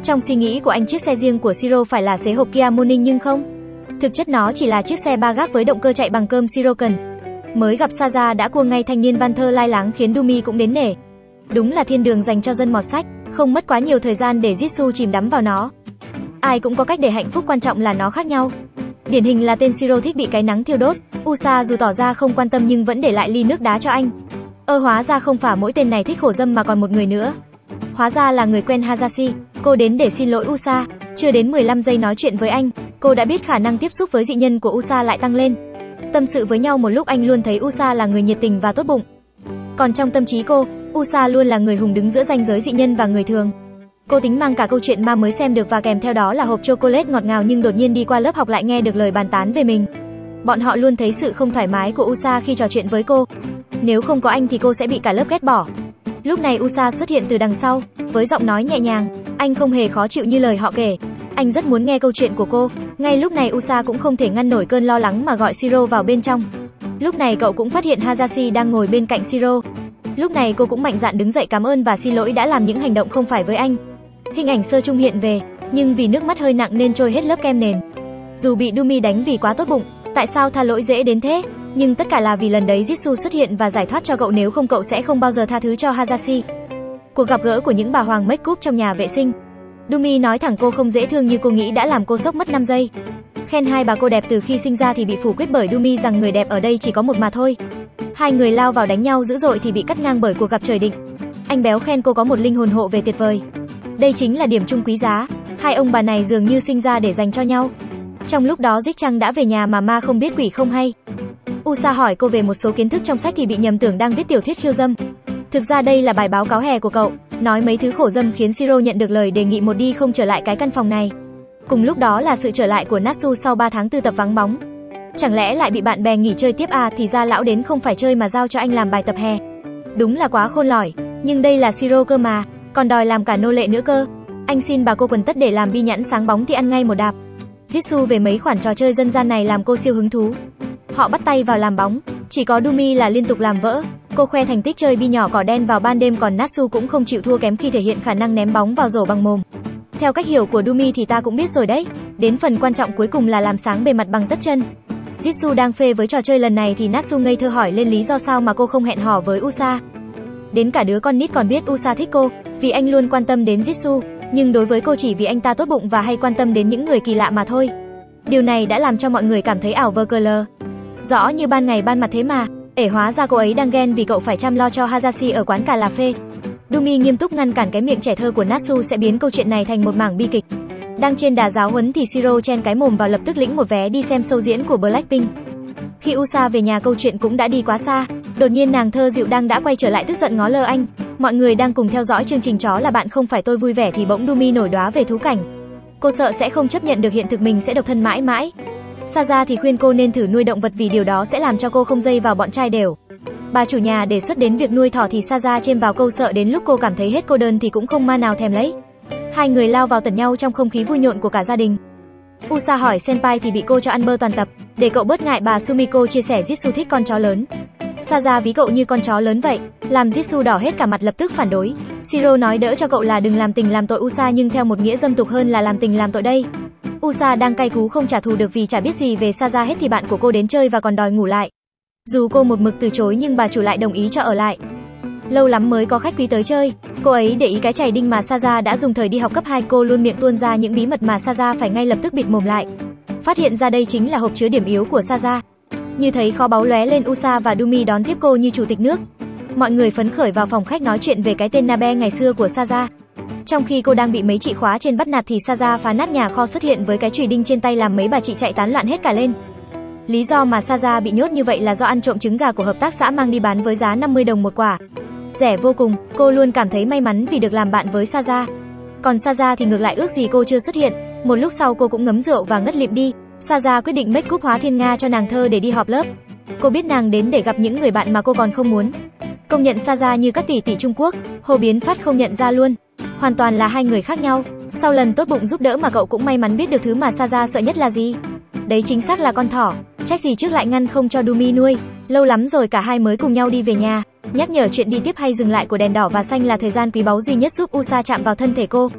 Trong suy nghĩ của anh, chiếc xe riêng của Shiro phải là xế hộp Kia Morning nhưng không. Thực chất nó chỉ là chiếc xe ba gác với động cơ chạy bằng cơm Shiro cần. Mới gặp Saza đã cua ngay thanh niên văn thơ lai láng khiến Dumi cũng đến nể. Đúng là thiên đường dành cho dân mọt sách, không mất quá nhiều thời gian để Jitsu chìm đắm vào nó. Ai cũng có cách để hạnh phúc, quan trọng là nó khác nhau. Điển hình là tên Shiro thích bị cái nắng thiêu đốt. Usa dù tỏ ra không quan tâm nhưng vẫn để lại ly nước đá cho anh. Ơ hóa ra không phải mỗi tên này thích khổ dâm mà còn một người nữa. Hóa ra là người quen Hayashi. Cô đến để xin lỗi Usa. Chưa đến mười lăm giây nói chuyện với anh, cô đã biết khả năng tiếp xúc với dị nhân của Usa lại tăng lên. Tâm sự với nhau một lúc, anh luôn thấy Usa là người nhiệt tình và tốt bụng. Còn trong tâm trí cô, Usa luôn là người hùng đứng giữa ranh giới dị nhân và người thường. Cô tính mang cả câu chuyện ma mới xem được và kèm theo đó là hộp chocolate ngọt ngào, nhưng đột nhiên đi qua lớp học lại nghe được lời bàn tán về mình. Bọn họ luôn thấy sự không thoải mái của Usa khi trò chuyện với cô. Nếu không có anh thì cô sẽ bị cả lớp ghét bỏ. Lúc này Usa xuất hiện từ đằng sau, với giọng nói nhẹ nhàng. Anh không hề khó chịu như lời họ kể. Anh rất muốn nghe câu chuyện của cô. Ngay lúc này Usa cũng không thể ngăn nổi cơn lo lắng mà gọi Shiro vào bên trong. Lúc này cậu cũng phát hiện Hayashi đang ngồi bên cạnh Shiro. Lúc này cô cũng mạnh dạn đứng dậy cảm ơn và xin lỗi đã làm những hành động không phải với anh. Hình ảnh sơ chung hiện về, nhưng vì nước mắt hơi nặng nên trôi hết lớp kem nền. Dù bị Dumi đánh vì quá tốt bụng, tại sao tha lỗi dễ đến thế? Nhưng tất cả là vì lần đấy Jitsu xuất hiện và giải thoát cho cậu, nếu không cậu sẽ không bao giờ tha thứ cho Hayashi. Cuộc gặp gỡ của những bà hoàng make up trong nhà vệ sinh. Dumi nói thẳng cô không dễ thương như cô nghĩ đã làm cô sốc mất năm giây. Khen hai bà cô đẹp từ khi sinh ra thì bị phủ quyết bởi Dumi rằng người đẹp ở đây chỉ có một mà thôi. Hai người lao vào đánh nhau dữ dội thì bị cắt ngang bởi cuộc gặp trời định. Anh béo khen cô có một linh hồn hộ về tuyệt vời. Đây chính là điểm chung quý giá. Hai ông bà này dường như sinh ra để dành cho nhau. Trong lúc đó Dích Trăng đã về nhà mà ma không biết quỷ không hay. Usa hỏi cô về một số kiến thức trong sách thì bị nhầm tưởng đang viết tiểu thuyết khiêu dâm. Thực ra đây là bài báo cáo hè của cậu, nói mấy thứ khổ dâm khiến Shiro nhận được lời đề nghị một đi không trở lại cái căn phòng này. Cùng lúc đó là sự trở lại của Natsu sau ba tháng tư tập vắng bóng. Chẳng lẽ lại bị bạn bè nghỉ chơi tiếp à? Thì ra lão đến không phải chơi mà giao cho anh làm bài tập hè. Đúng là quá khôn lỏi, nhưng đây là Shiro cơ mà, còn đòi làm cả nô lệ nữa cơ. Anh xin bà cô quần tất để làm bi nhãn sáng bóng thì ăn ngay một đạp. Jitsu về mấy khoản trò chơi dân gian này làm cô siêu hứng thú. Họ bắt tay vào làm bóng, chỉ có Dumi là liên tục làm vỡ. Cô khoe thành tích chơi bi nhỏ cỏ đen vào ban đêm, còn Natsu cũng không chịu thua kém khi thể hiện khả năng ném bóng vào rổ bằng mồm. Theo cách hiểu của Dumi thì ta cũng biết rồi đấy, đến phần quan trọng cuối cùng là làm sáng bề mặt bằng tất chân. Jitsu đang phê với trò chơi lần này thì Natsu ngây thơ hỏi lên lý do sao mà cô không hẹn hò với Usa. Đến cả đứa con nít còn biết Usa thích cô, vì anh luôn quan tâm đến Jitsu, nhưng đối với cô chỉ vì anh ta tốt bụng và hay quan tâm đến những người kỳ lạ mà thôi. Điều này đã làm cho mọi người cảm thấy ảo vơ cờ lờ. Rõ như ban ngày ban mặt thế mà, ể hóa ra cô ấy đang ghen vì cậu phải chăm lo cho Hayashi ở quán cà là phê. Dumi nghiêm túc ngăn cản cái miệng trẻ thơ của Natsu sẽ biến câu chuyện này thành một mảng bi kịch. Đang trên đà giáo huấn thì Shiro chen cái mồm vào lập tức lĩnh một vé đi xem show diễn của Blackpink. Khi Usa về nhà câu chuyện cũng đã đi quá xa, đột nhiên nàng thơ dịu đang đã quay trở lại tức giận ngó lơ anh. Mọi người đang cùng theo dõi chương trình Chó là bạn không phải tôi vui vẻ thì bỗng Dumi nổi đoá về thú cảnh. Cô sợ sẽ không chấp nhận được hiện thực mình sẽ độc thân mãi mãi. Saza thì khuyên cô nên thử nuôi động vật vì điều đó sẽ làm cho cô không dây vào bọn trai đều. Bà chủ nhà đề xuất đến việc nuôi thỏ thì Saza chêm vào câu sợ đến lúc cô cảm thấy hết cô đơn thì cũng không ma nào thèm lấy. Hai người lao vào tẩn nhau trong không khí vui nhộn của cả gia đình. Usa hỏi senpai thì bị cô cho ăn bơ toàn tập. Để cậu bớt ngại, bà Sumiko chia sẻ Jitsu thích con chó lớn. Saza ví cậu như con chó lớn vậy, làm Jitsu đỏ hết cả mặt lập tức phản đối. Shiro nói đỡ cho cậu là đừng làm tình làm tội Usa, nhưng theo một nghĩa dâm tục hơn là làm tình làm tội đây. Usa đang cay cú không trả thù được vì chả biết gì về Saza hết thì bạn của cô đến chơi và còn đòi ngủ lại. Dù cô một mực từ chối nhưng bà chủ lại đồng ý cho ở lại. Lâu lắm mới có khách quý tới chơi, cô ấy để ý cái chày đinh mà Saza đã dùng thời đi học cấp hai, cô luôn miệng tuôn ra những bí mật mà Saza phải ngay lập tức bịt mồm lại. Phát hiện ra đây chính là hộp chứa điểm yếu của Saza. Như thấy kho báu lóe lên, Usa và Dumi đón tiếp cô như chủ tịch nước. Mọi người phấn khởi vào phòng khách nói chuyện về cái tên Nabe ngày xưa của Saza. Trong khi cô đang bị mấy chị khóa trên bắt nạt thì Saza phá nát nhà kho xuất hiện với cái chùy đinh trên tay làm mấy bà chị chạy tán loạn hết cả lên. Lý do mà Saza bị nhốt như vậy là do ăn trộm trứng gà của hợp tác xã mang đi bán với giá năm mươi đồng một quả. Rẻ vô cùng, cô luôn cảm thấy may mắn vì được làm bạn với Saza. Còn Saza thì ngược lại ước gì cô chưa xuất hiện. Một lúc sau cô cũng ngấm rượu và ngất lịm đi. Saza quyết định make up hóa thiên nga cho nàng thơ để đi họp lớp. Cô biết nàng đến để gặp những người bạn mà cô còn không muốn. Công nhận Saza như các tỷ tỷ Trung Quốc, Hồ Biến Phát không nhận ra luôn. Hoàn toàn là hai người khác nhau. Sau lần tốt bụng giúp đỡ mà cậu cũng may mắn biết được thứ mà Saza sợ nhất là gì. Đấy chính xác là con thỏ. Trách gì trước lại ngăn không cho Dumi nuôi. Lâu lắm rồi cả hai mới cùng nhau đi về nhà. Nhắc nhở chuyện đi tiếp hay dừng lại của đèn đỏ và xanh là thời gian quý báu duy nhất giúp Usa chạm vào thân thể cô.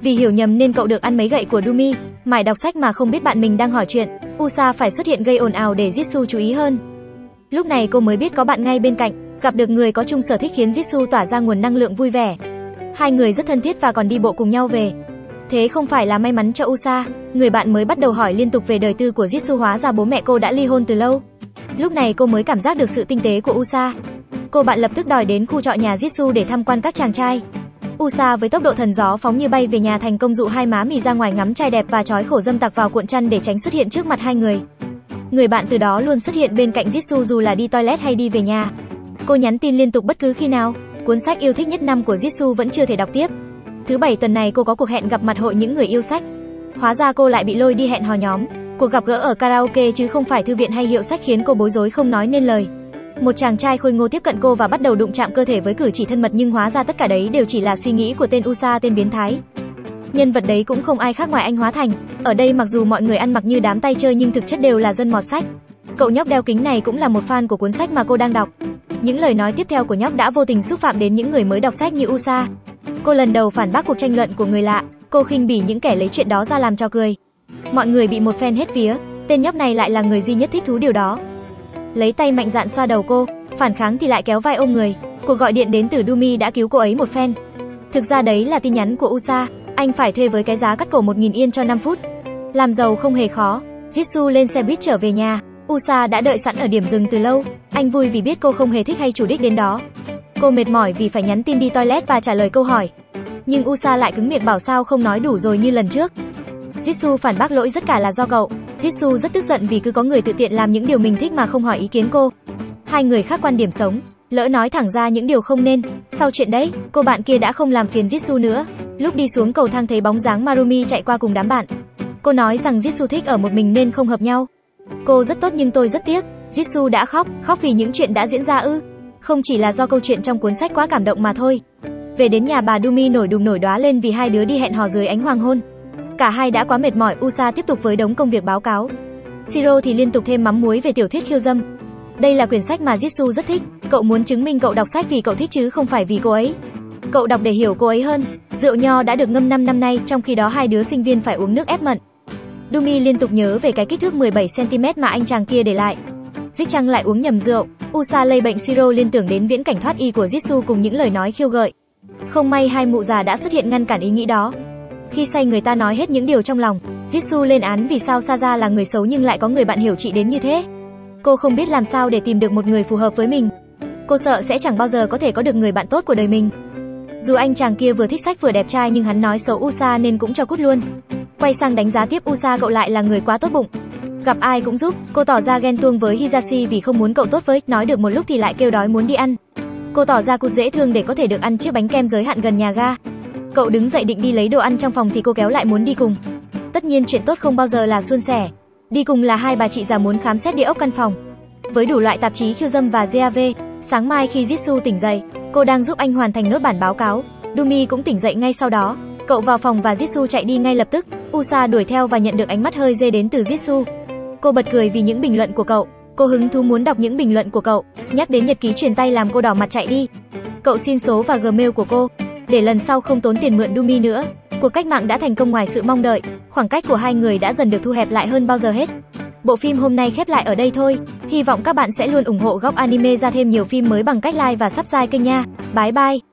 Vì hiểu nhầm nên cậu được ăn mấy gậy của Dumi, mải đọc sách mà không biết bạn mình đang hỏi chuyện. Usa phải xuất hiện gây ồn ào để Jisoo chú ý hơn. Lúc này cô mới biết có bạn ngay bên cạnh, gặp được người có chung sở thích khiến Jisoo tỏa ra nguồn năng lượng vui vẻ. Hai người rất thân thiết và còn đi bộ cùng nhau về. Thế không phải là may mắn cho Usa, người bạn mới bắt đầu hỏi liên tục về đời tư của Jisoo, hóa ra bố mẹ cô đã ly hôn từ lâu. Lúc này cô mới cảm giác được sự tinh tế của Usa. Cô bạn lập tức đòi đến khu trọ nhà Jisoo để tham quan các chàng trai. Usa với tốc độ thần gió phóng như bay về nhà, thành công dụ hai má mì ra ngoài ngắm trai đẹp và trói khổ dâm tặc vào cuộn chăn để tránh xuất hiện trước mặt hai người. Người bạn từ đó luôn xuất hiện bên cạnh Jisoo dù là đi toilet hay đi về nhà. Cô nhắn tin liên tục bất cứ khi nào. Cuốn sách yêu thích nhất năm của Jisoo vẫn chưa thể đọc tiếp. Thứ bảy tuần này cô có cuộc hẹn gặp mặt hội những người yêu sách. Hóa ra cô lại bị lôi đi hẹn hò nhóm. Cuộc gặp gỡ ở karaoke chứ không phải thư viện hay hiệu sách khiến cô bối rối không nói nên lời. Một chàng trai khôi ngô tiếp cận cô và bắt đầu đụng chạm cơ thể với cử chỉ thân mật, nhưng hóa ra tất cả đấy đều chỉ là suy nghĩ của tên Usa, tên biến thái. Nhân vật đấy cũng không ai khác ngoài anh Hóa Thành. Ở đây mặc dù mọi người ăn mặc như đám tay chơi nhưng thực chất đều là dân mọt sách. Cậu nhóc đeo kính này cũng là một fan của cuốn sách mà cô đang đọc. Những lời nói tiếp theo của nhóc đã vô tình xúc phạm đến những người mới đọc sách như Usa. Cô lần đầu phản bác cuộc tranh luận của người lạ. Cô khinh bỉ những kẻ lấy chuyện đó ra làm trò cười. Mọi người bị một phen hết vía. Tên nhóc này lại là người duy nhất thích thú điều đó. Lấy tay mạnh dạn xoa đầu cô, phản kháng thì lại kéo vai ôm người. Cuộc gọi điện đến từ Dumi đã cứu cô ấy một phen. Thực ra đấy là tin nhắn của Usa. Anh phải thuê với cái giá cắt cổ một nghìn yên cho năm phút. Làm giàu không hề khó. Jisoo lên xe buýt trở về nhà. Usa đã đợi sẵn ở điểm dừng từ lâu. Anh vui vì biết cô không hề thích hay chủ đích đến đó. Cô mệt mỏi vì phải nhắn tin đi toilet và trả lời câu hỏi. Nhưng Usa lại cứng miệng bảo sao không nói đủ rồi như lần trước. Jisoo phản bác lỗi tất cả là do cậu. Jisoo rất tức giận vì cứ có người tự tiện làm những điều mình thích mà không hỏi ý kiến cô. Hai người khác quan điểm sống, lỡ nói thẳng ra những điều không nên. Sau chuyện đấy, cô bạn kia đã không làm phiền Jisoo nữa. Lúc đi xuống cầu thang thấy bóng dáng Marumi chạy qua cùng đám bạn. Cô nói rằng Jisoo thích ở một mình nên không hợp nhau. Cô rất tốt nhưng tôi rất tiếc. Jisoo đã khóc, khóc vì những chuyện đã diễn ra ư? Không chỉ là do câu chuyện trong cuốn sách quá cảm động mà thôi. Về đến nhà, bà Dumi nổi đùng nổi đóa lên vì hai đứa đi hẹn hò dưới ánh hoàng hôn. Cả hai đã quá mệt mỏi. Usa tiếp tục với đống công việc báo cáo. Shiro thì liên tục thêm mắm muối về tiểu thuyết khiêu dâm. Đây là quyển sách mà Jisoo rất thích. Cậu muốn chứng minh cậu đọc sách vì cậu thích chứ không phải vì cô ấy. Cậu đọc để hiểu cô ấy hơn. Rượu nho đã được ngâm năm năm nay, trong khi đó hai đứa sinh viên phải uống nước ép mận. Dumi liên tục nhớ về cái kích thước mười bảy xăng ti mét mà anh chàng kia để lại. Dích chăng lại uống nhầm rượu. Usa lây bệnh Shiro liên tưởng đến viễn cảnh thoát y của Jisoo cùng những lời nói khiêu gợi. Không may hai mụ già đã xuất hiện ngăn cản ý nghĩ đó. Khi say người ta nói hết những điều trong lòng. Jisoo lên án vì sao Saza là người xấu nhưng lại có người bạn hiểu chị đến như thế. Cô không biết làm sao để tìm được một người phù hợp với mình. Cô sợ sẽ chẳng bao giờ có thể có được người bạn tốt của đời mình. Dù anh chàng kia vừa thích sách vừa đẹp trai nhưng hắn nói xấu Usa nên cũng cho cút luôn. Quay sang đánh giá tiếp Usa, cậu lại là người quá tốt bụng. Gặp ai cũng giúp. Cô tỏ ra ghen tuông với Hisashi vì không muốn cậu tốt với. Nói được một lúc thì lại kêu đói muốn đi ăn. Cô tỏ ra cút dễ thương để có thể được ăn chiếc bánh kem giới hạn gần nhà ga. Cậu đứng dậy định đi lấy đồ ăn trong phòng thì cô kéo lại muốn đi cùng. Tất nhiên chuyện tốt không bao giờ là suôn sẻ. Đi cùng là hai bà chị già muốn khám xét địa ốc căn phòng với đủ loại tạp chí khiêu dâm và giê a vê. Sáng mai khi Jisoo tỉnh dậy, cô đang giúp anh hoàn thành nốt bản báo cáo. Dumi cũng tỉnh dậy ngay sau đó. Cậu vào phòng và Jisoo chạy đi ngay lập tức. Usa đuổi theo và nhận được ánh mắt hơi dê đến từ Jisoo. Cô bật cười vì những bình luận của cậu. Cô hứng thú muốn đọc những bình luận của cậu. Nhắc đến nhật ký truyền tay làm cô đỏ mặt chạy đi. Cậu xin số và Gmail của cô để lần sau không tốn tiền mượn Dumi nữa. Cuộc cách mạng đã thành công ngoài sự mong đợi. Khoảng cách của hai người đã dần được thu hẹp lại hơn bao giờ hết. Bộ phim hôm nay khép lại ở đây thôi. Hy vọng các bạn sẽ luôn ủng hộ Góc Anime ra thêm nhiều phim mới bằng cách like và subscribe kênh nha. Bye bye.